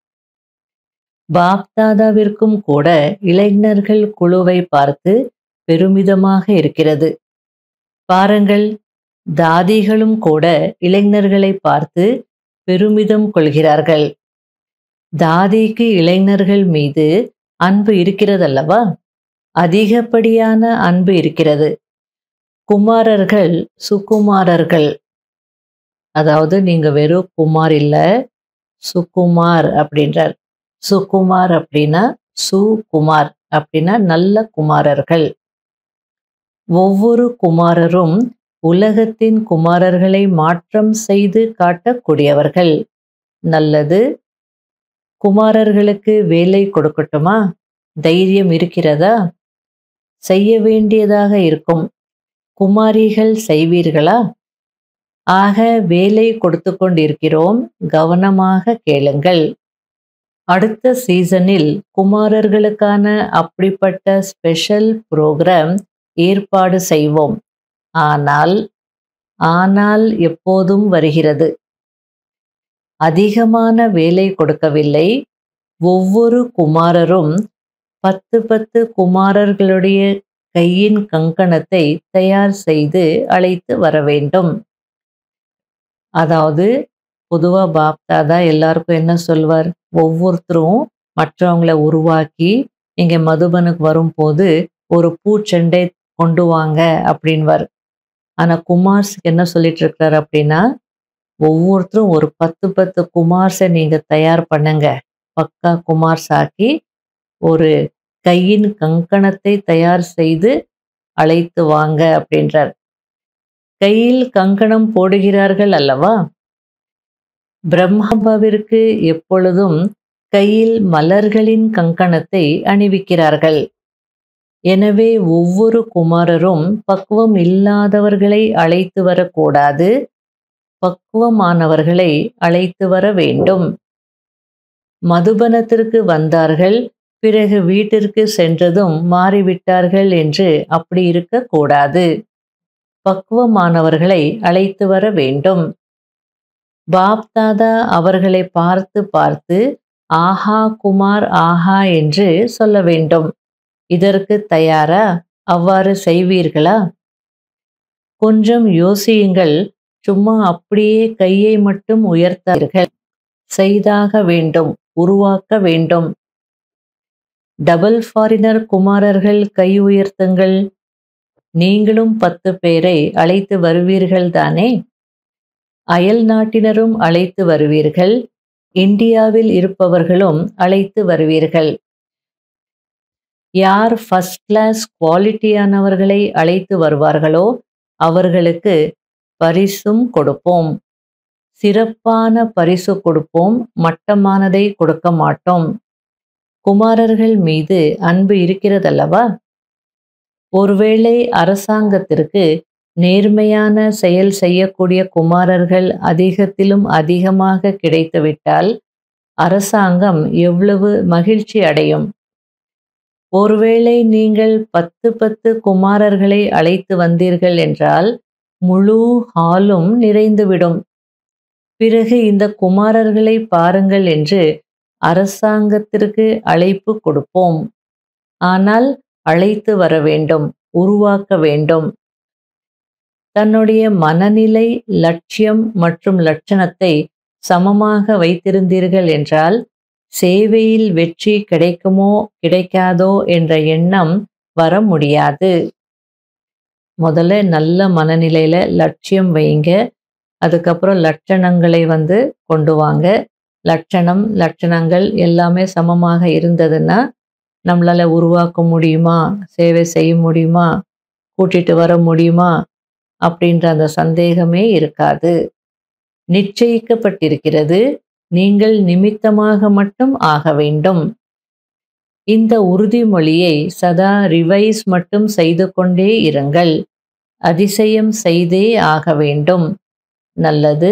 பாப்தாதாவிற்கும் கூட இளைஞர்கள் குழுவை பார்த்து பெருமிதமாக இருக்கிறது. பாருங்கள், தாதிகளும் கூட இளைஞர்களை பார்த்து பெருமிதம் கொள்கிறார்கள். தாதிக்கு இளைஞர்கள் மீது அன்பு இருக்கிறதல்லவா? அதிகப்படியான அன்பு இருக்கிறது. குமாரர்கள் சுகுமாரர்கள், அதாவது நீங்க வெறும் குமார் இல்ல, சுகுமார் அப்படின்றார். சுகுமார் அப்படின்னா சுகுமார் அப்படின்னா நல்ல குமாரர்கள். ஒவ்வொரு குமாரரும் உலகத்தின் குமாரர்களை மாற்றம் செய்து காட்டக்கூடியவர்கள். நல்லது. குமாரர்களுக்கு வேலை கொடுக்கட்டுமா? தைரியம் இருக்கிறதா? செய்ய வேண்டியதாக இருக்கும். குமாரிகள் செய்வீர்களா? ஆக வேலை கொடுத்து கொண்டிருக்கிறோம், கவனமாக கேளுங்கள். அடுத்த சீசனில் குமாரர்களுக்கான அப்படிப்பட்ட ஸ்பெஷல் புரோகிராம் ஏற்பாடு செய்வோம். ஆனால் ஆனால் எப்போதும் வருகிறது. அதிகமான வேலை கொடுக்கவில்லை. ஒவ்வொரு குமாரரும் பத்து பத்து குமாரர்களுடைய கையின் கங்கணத்தை தயார் செய்து அழைத்து வர வேண்டும். அதாவது பொதுவா பாப் தாதா எல்லாருக்கும் என்ன சொல்வார்? ஒவ்வொருத்தரும் மற்றவங்களை உருவாக்கி இங்க மதுபனுக்கு வரும்போது ஒரு பூச்செண்டை கொண்டு வாங்க அப்படின்வார். ஆனா குமார்ஸுக்கு என்ன சொல்லிட்டு இருக்கிறார் அப்படின்னா, ஒவ்வொருத்தரும் ஒரு பத்து பத்து குமார்ஸை நீங்க தயார் பண்ணுங்க, பக்கா குமார்ஸ் ஆக்கி ஒரு கையின் கங்கணத்தை தயார் செய்து அழைத்து வாங்க அப்படின்றார். கையில் கங்கணம் போடுகிறார்கள் அல்லவா? பிரம்மாவிற்கு எப்பொழுதும் கையில் மலர்களின் கங்கணத்தை அணிவிக்கிறார்கள். எனவே ஒவ்வொரு குமாரரும் பக்குவம் இல்லாதவர்களை அழைத்து வரக்கூடாது, பக்குவமானவர்களை அழைத்து வர வேண்டும். மதுபனத்திற்கு வந்தார்கள், பிறகு வீட்டிற்கு சென்றதும் மாறிவிட்டார்கள் என்று அப்படி இருக்கக்கூடாது. பக்குவமானவர்களை அழைத்து வர வேண்டும். பாப்தாதா அவர்களை பார்த்து பார்த்து ஆஹா குமார் ஆஹா என்று சொல்ல வேண்டும். இதற்கு தயாரா? அவ்வாறு செய்வீர்களா? கொஞ்சம் யோசியுங்கள். சும்மா அப்படியே கையை மட்டும் உயர்த்தாதீர்கள். செய்தாக வேண்டும், உருவாக்க வேண்டும். டபுள் ஃபாரினர் குமாரர்கள் கை உயர்த்துங்கள். நீங்களும் பத்து பேரை அழைத்து வருவீர்கள் தானே? அயல் நாட்டினரும் அழைத்து வருவீர்கள், இந்தியாவில் இருப்பவர்களும் அழைத்து வருவீர்கள். யார் ஃபர்ஸ்ட் கிளாஸ் குவாலிட்டியானவர்களை அழைத்து வருவார்களோ அவர்களுக்கு பரிசும் கொடுப்போம். சிறப்பான பரிசு கொடுப்போம், மட்டமானதை கொடுக்க மாட்டோம். குமாரர்கள் மீது அன்பு இருக்கிறதல்லவா? ஒருவேளை அரசாங்கத்திற்கு நேர்மையான செயல் செய்யக்கூடிய குமாரர்கள் அதிகத்திலும் அதிகமாக கிடைத்துவிட்டால் அரசாங்கம் எவ்வளவு மகிழ்ச்சி அடையும். ஒருவேளை நீங்கள் பத்து பத்து குமாரர்களை அழைத்து வந்தீர்கள் என்றால் முழு ஹாலும் நிறைந்துவிடும். பிறகு இந்த குமாரர்களை பாருங்கள் என்று அரசாங்கத்திற்கு அழைப்பு கொடுப்போம். ஆனால் அழைத்து வர வேண்டும், உருவாக்க வேண்டும். தன்னுடைய மனநிலை, லட்சியம் மற்றும் லட்சணத்தை சமமாக வைத்திருந்தீர்கள் என்றால் சேவையில் வெற்றி கிடைக்குமோ கிடைக்காதோ என்ற எண்ணம் வர முடியாது. முதல்ல நல்ல மனநிலையில லட்சியம் வைங்க. அதுக்கப்புறம் லட்சணங்களை வந்து கொண்டு வாங்க. லட்சணம் லட்சணங்கள் எல்லாமே சமமாக இருந்ததுன்னா நம்மளால உருவாக்க முடியுமா, சேவை செய்ய முடியுமா, கூட்டிட்டு வர முடியுமா அப்படின்ற அந்த சந்தேகமே இருக்காது. நிச்சயிக்கப்பட்டிருக்கிறது, நீங்கள் நிமித்தமாக மட்டும் ஆக வேண்டும். இந்த உறுதிமொழியை சதா ரிவைஸ் மட்டும் செய்து கொண்டே இருங்கள். அதிசயம் செய்தே ஆக வேண்டும். நல்லது.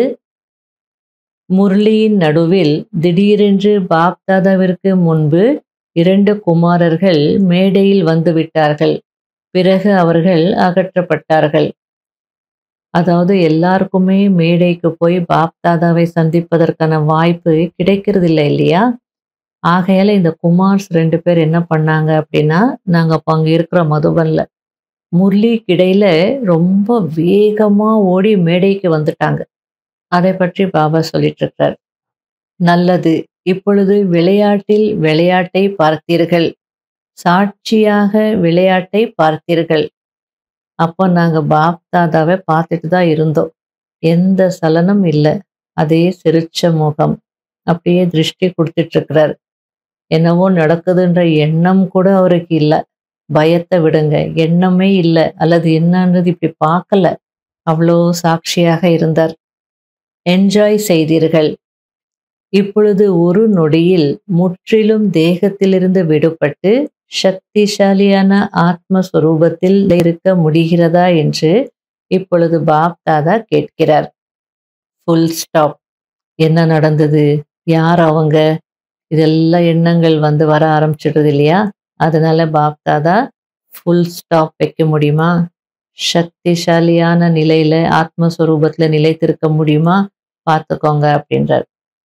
முரளியின் நடுவில் திடீரென்று பாப்தாதாவிற்கு முன்பு இரண்டு குமாரர்கள் மேடையில் வந்துவிட்டார்கள். பிறகு அவர்கள் அகற்றப்பட்டார்கள். அதாவது எல்லாருக்குமே மேடைக்கு போய் பாப்தாதாவை சந்திப்பதற்கான வாய்ப்பு கிடைக்கிறதில்லை இல்லையா? ஆகையால இந்த குமார்ஸ் ரெண்டு பேர் என்ன பண்ணாங்க அப்படின்னா, நாங்கள் அப்போ அங்கே இருக்கிற மதுபன்ல முரளி கிடையில ரொம்ப வேகமா ஓடி மேடைக்கு வந்துட்டாங்க. அதை பற்றி பாபா சொல்லிட்டு இருக்கார். நல்லது. இப்பொழுது விளையாட்டில் விளையாட்டை பார்த்தீர்கள், சாட்சியாக விளையாட்டை பார்த்தீர்கள். அப்போ நாங்கள் பாப்தாதாவை பார்த்துட்டு தான் இருந்தோம். எந்த சலனம் இல்லை, அதே சிரிச்ச முகம், அப்படியே திருஷ்டி கொடுத்துட்டு இருக்கிறார். என்னவோ நடக்குதுன்ற எண்ணம் கூட அவருக்கு இல்லை. பயத்தை விடுங்க, எண்ணமே இல்லை, அல்லது என்னன்றது இப்படி பார்க்கல. அவ்வளோ சாட்சியாக இருந்தார். என்ஜாய் செய்தீர்கள். இப்பொழுது ஒரு நொடியில் முற்றிலும் தேகத்திலிருந்து விடுபட்டு சக்திசாலியான ஆத்மஸ்வரூபத்தில் இருக்க முடிகிறதா என்று இப்பொழுது பாப்தாதா கேட்கிறார். Full stop. என்ன நடந்தது, யார் அவங்க, இதெல்லாம் எண்ணங்கள் வந்து வர ஆரம்பிச்சிடுது இல்லையா? அதனால பாப்தாதா ஃபுல் ஸ்டாப் வைக்க முடியுமா? சக்திசாலியான நிலையில ஆத்மஸ்வரூபத்துல நிலைத்திருக்க முடியுமா? பார்த்துக்கோங்க அப்படின்றார்.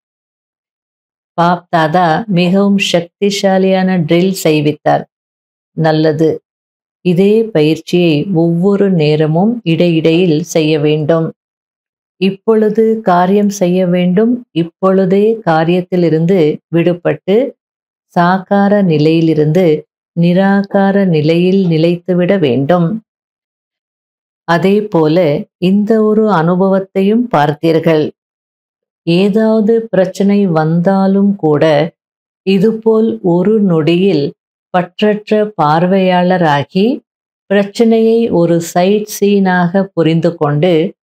பாப்தாதா மிகவும் சக்திசாலியான ட்ரில் செய்வித்தார். நல்லது. இதே பயிற்சியை ஒவ்வொரு நேரமும் இடையிடையில் செய்ய வேண்டும். இப்பொழுது காரியம் செய்ய வேண்டும். இப்பொழுதே காரியத்திலிருந்து விடுபட்டு சாகார நிலையிலிருந்து நிராகார நிலையில் நிலைத்துவிட வேண்டும். அதே போல இந்த ஒரு அனுபவத்தையும் பார்த்தீர்கள். ஏதாவது பிரச்சனை வந்தாலும் கூட இதுபோல் ஒரு நொடியில் பற்றற்ற பார்வையாளராகி பிரச்சனையை ஒரு சைட் சீனாக புரிந்து கொண்டு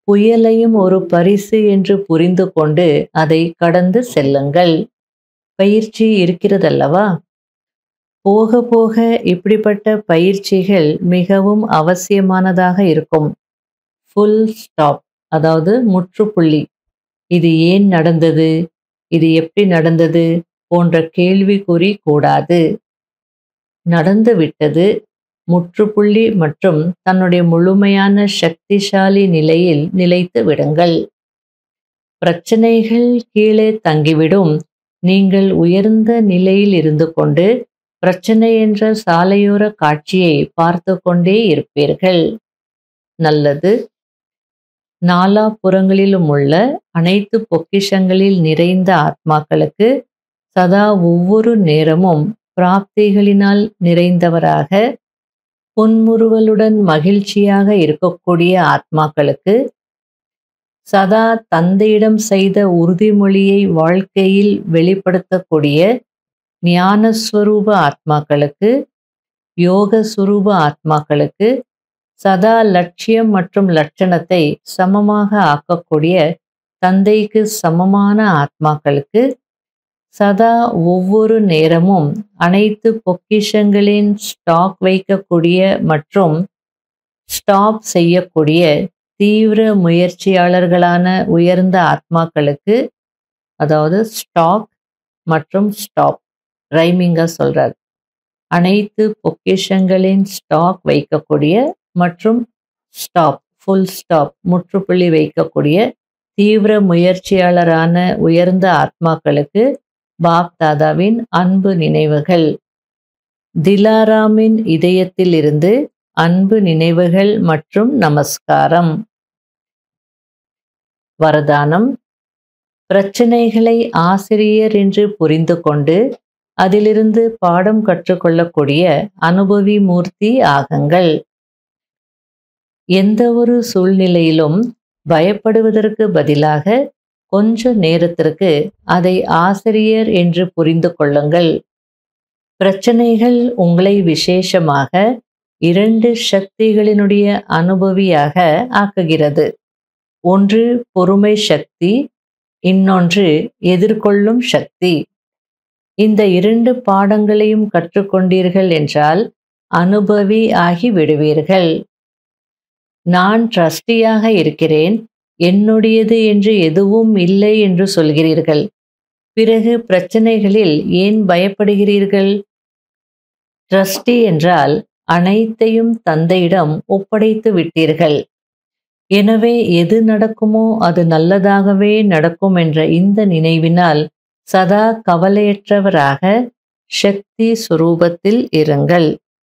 புயலையும் ஒரு பரிசு என்று புரிந்து கொண்டு அதை கடந்து செல்லுங்கள். பயிற்சி இருக்கிறதல்லவா? போக போக இப்படிப்பட்ட பயிற்சிகள் மிகவும் அவசியமானதாக இருக்கும். ஃபுல் ஸ்டாப், அதாவது முற்றுப்புள்ளி. இது ஏன் நடந்தது, இது எப்படி நடந்தது போன்ற கேள்விக்குறி கூடாது. நடந்து விட்டது, முற்றுப்புள்ளி மற்றும் தன்னுடைய முழுமையான சக்திசாலி நிலையில் நிலைத்து விடுங்கள். பிரச்சனைகள் கீழே தங்கிவிடும். நீங்கள் உயர்ந்த நிலையில் இருந்து கொண்டு பிரச்சனை என்ற சாலையோர காட்சியை பார்த்து கொண்டே இருப்பீர்கள். நல்லது. நாலாபுறங்களிலும் உள்ள அனைத்து பொக்கிஷங்களில் நிறைந்த ஆத்மாக்களுக்கு சதா ஒவ்வொரு நேரமும் பிராப்திகளினால் நிறைந்தவராக புன்முறுவலுடன் மகிழ்ச்சியாக இருக்கக்கூடிய ஆத்மாக்களுக்கு சதா தந்தையிடம் செய்த உறுதிமொழியை வாழ்க்கையில் வெளிப்படுத்தக்கூடிய ஞானஸ்வரூப ஆத்மாக்களுக்கு, யோகஸ்வரூப ஆத்மாக்களுக்கு, சதா லட்சியம் மற்றும் லட்சணத்தை சமமாக ஆக்கக்கூடிய தந்தைக்கு சமமான ஆத்மாக்களுக்கு, சதா ஒவ்வொரு நேரமும் அனைத்து பொக்கிஷங்களின் ஸ்டாக் வைக்கக்கூடிய மற்றும் ஸ்டாப் செய்யக்கூடிய தீவிர முயற்சியாளர்களான உயர்ந்த ஆத்மாக்களுக்கு, அதாவது ஸ்டாக் மற்றும் ஸ்டாப் ரைமிங்கா சொல்றார். அனைத்து பொக்கிஷங்களின் ஸ்டாக் வைக்கக்கூடிய மற்றும் ஸ்டாப் ஃபுல் ஸ்டாப் முற்றுப்புள்ளி வைக்கக்கூடிய தீவிர முயற்சியாளரான உயர்ந்த ஆத்மாக்களுக்கு பாப் தாதாவின் அன்பு நினைவுகள். திலாராமின் இதயத்தில் இருந்து அன்பு நினைவுகள் மற்றும் நமஸ்காரம். வரதானம். பிரச்சனைகளை ஆசிரியர் என்று புரிந்து கொண்டு அதிலிருந்து பாடம் கற்றுக்கொள்ளக்கூடிய அனுபவி மூர்த்தி ஆகுங்கள். எந்த ஒரு சூழ்நிலையிலும் பயப்படுவதற்கு பதிலாக கொஞ்ச நேரத்திற்கு அதை ஆசிரியர் என்று புரிந்து கொள்ளுங்கள். பிரச்சனைகள் உங்களை விசேஷமாக இரண்டு சக்திகளினுடைய அனுபவியாக ஆக்குகிறது. ஒன்று பொறுமை சக்தி, இன்னொன்று எதிர்கொள்ளும் சக்தி. இந்த இரண்டு பாடங்களையும் கற்றுக்கொண்டீர்கள் என்றால் அனுபவி ஆகி விடுவீர்கள். நான் ட்ரஸ்டியாக இருக்கிறேன், என்னுடையது என்று எதுவும் இல்லை என்று சொல்கிறீர்கள். பிறகு பிரச்சனைகளில் ஏன் பயப்படுகிறீர்கள்? ட்ரஸ்டி என்றால் அனைத்தையும் தந்தையிடம் ஒப்படைத்து விட்டீர்கள். எனவே எது நடக்குமோ அது நல்லதாகவே நடக்கும் என்ற இந்த நினைவினால் சதா கவலையற்றவராக சக்தி சுரூபத்தில் இருங்கள்.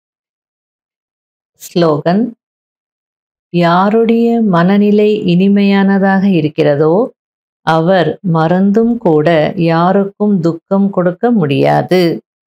ஸ்லோகன். யாருடைய மனநிலை இனிமையானதாக இருக்கிறதோ அவர் மறந்தும் கூட யாருக்கும் துக்கம் கொடுக்க முடியாது.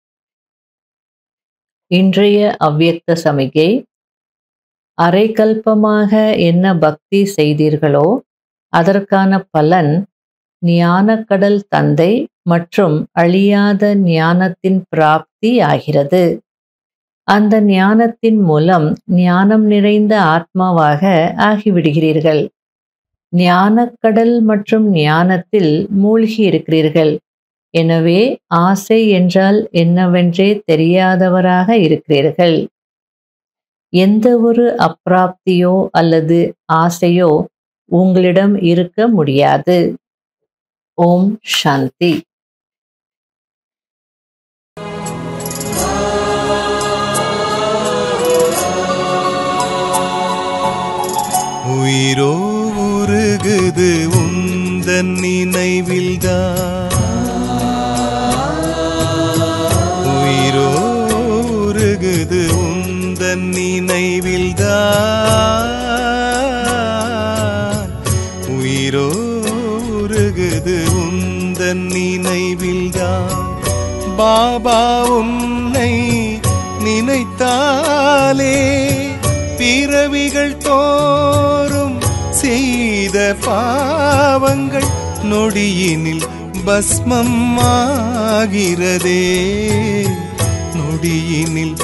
இன்றைய அவ்யக்த சமிகை. அரைக்கல்பமாக என்ன பக்தி செய்தீர்களோ அதற்கான பலன் ஞானக்கடல் தந்தை மற்றும் அழியாத ஞானத்தின் பிராப்தி ஆகிறது. அந்த ஞானத்தின் மூலம் ஞானம் நிறைந்த ஆத்மாவாக ஆகிவிடுகிறீர்கள். ஞானக்கடல் மற்றும் ஞானத்தில் மூழ்கி இருக்கிறீர்கள். எனவே ஆசை என்றால் என்னவென்றே தெரியாதவராக இருக்கிறீர்கள். எந்த ஒரு அப்பிராப்தியோ அல்லது ஆசையோ உங்களிடம் இருக்க முடியாது. ஓம் சாந்தி. உயிரோ உருகுது உந்தன் நினைவில்தான், உயிரோ உருகுது உந்தன் நினைவில்தான், உயிரோ உருகுது உந்தன் நினைவில்தான். பாபா உன்னை நினைத்தாலே பிறவிகள் தோறும் செய்த பாவங்கள் நொடியினில் பஸ்மம் ஆகிறதே, நொடியினில்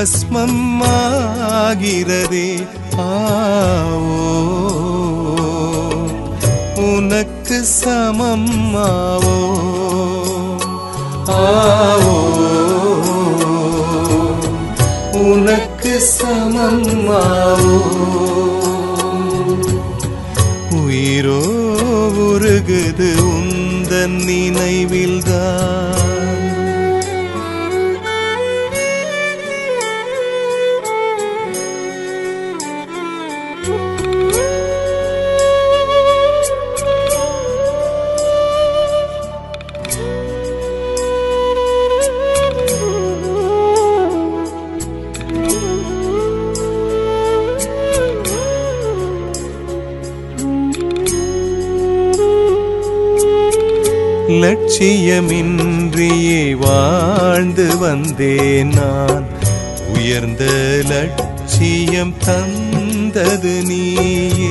பஸ்மம் ஆகிறதே. ஆ ஓ உனக்கு சமம் ஆவோ ஆவோ உனக்கு சமம் ஆவோ உயிரோ உருகுது உந்தன் நினைவில்தான் லட்சியமின்றியே வாழ்ந்து வந்தேன் நான் உயர்ந்த லட்சியம் தந்தது நீயே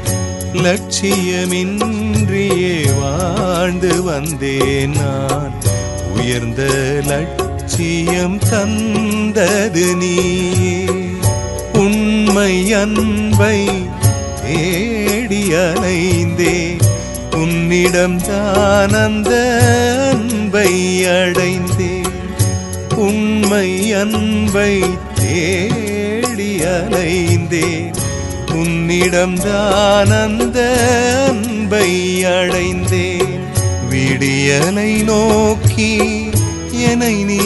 லட்சியமின்றியே வாழ்ந்து வந்தேன் நான் உயர்ந்த லட்சியம் தந்தது நீயே உண்மை அன்பை தேடி அலைந்தேன் உன்னிடம் தான் அந்த அன்பை அடைந்தேன் உண்மை அன்பை தேடி அலைந்தேன் உன்னிடம் தான் அந்த அன்பை அடைந்தேன் விடியலை நோக்கி என்னை நீ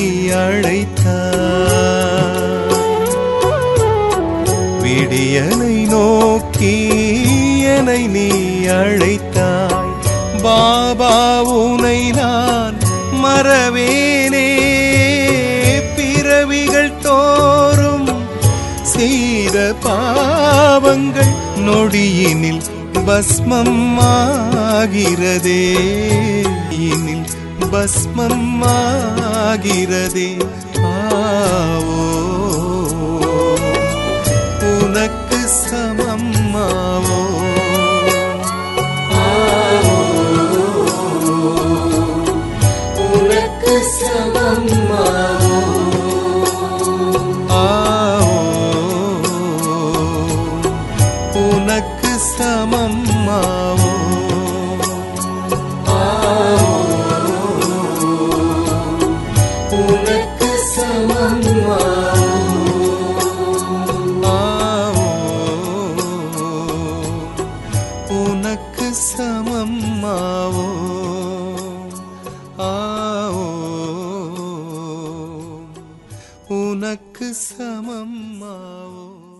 அழைத்தாய் விடியலை நோக்கி என்னை நீ அழைத்தாய் பாபா உனை நான் மறவேனே பிறவிகள் தோறும் செய்த பாவங்கள் நொடியினில் பஸ்மம் ஆகிறதே இனில் பஸ்மம் ஆகிறதே ஆவோ உனக்கு சமம் ஆவோ உனக்கு சமம் ஆவோ உனக்கு சமம் ஆவோ உனக்கு சமம் உனக்கு சமம் ஆவோ ஆவோ உனக்கு சமம் ஆவோ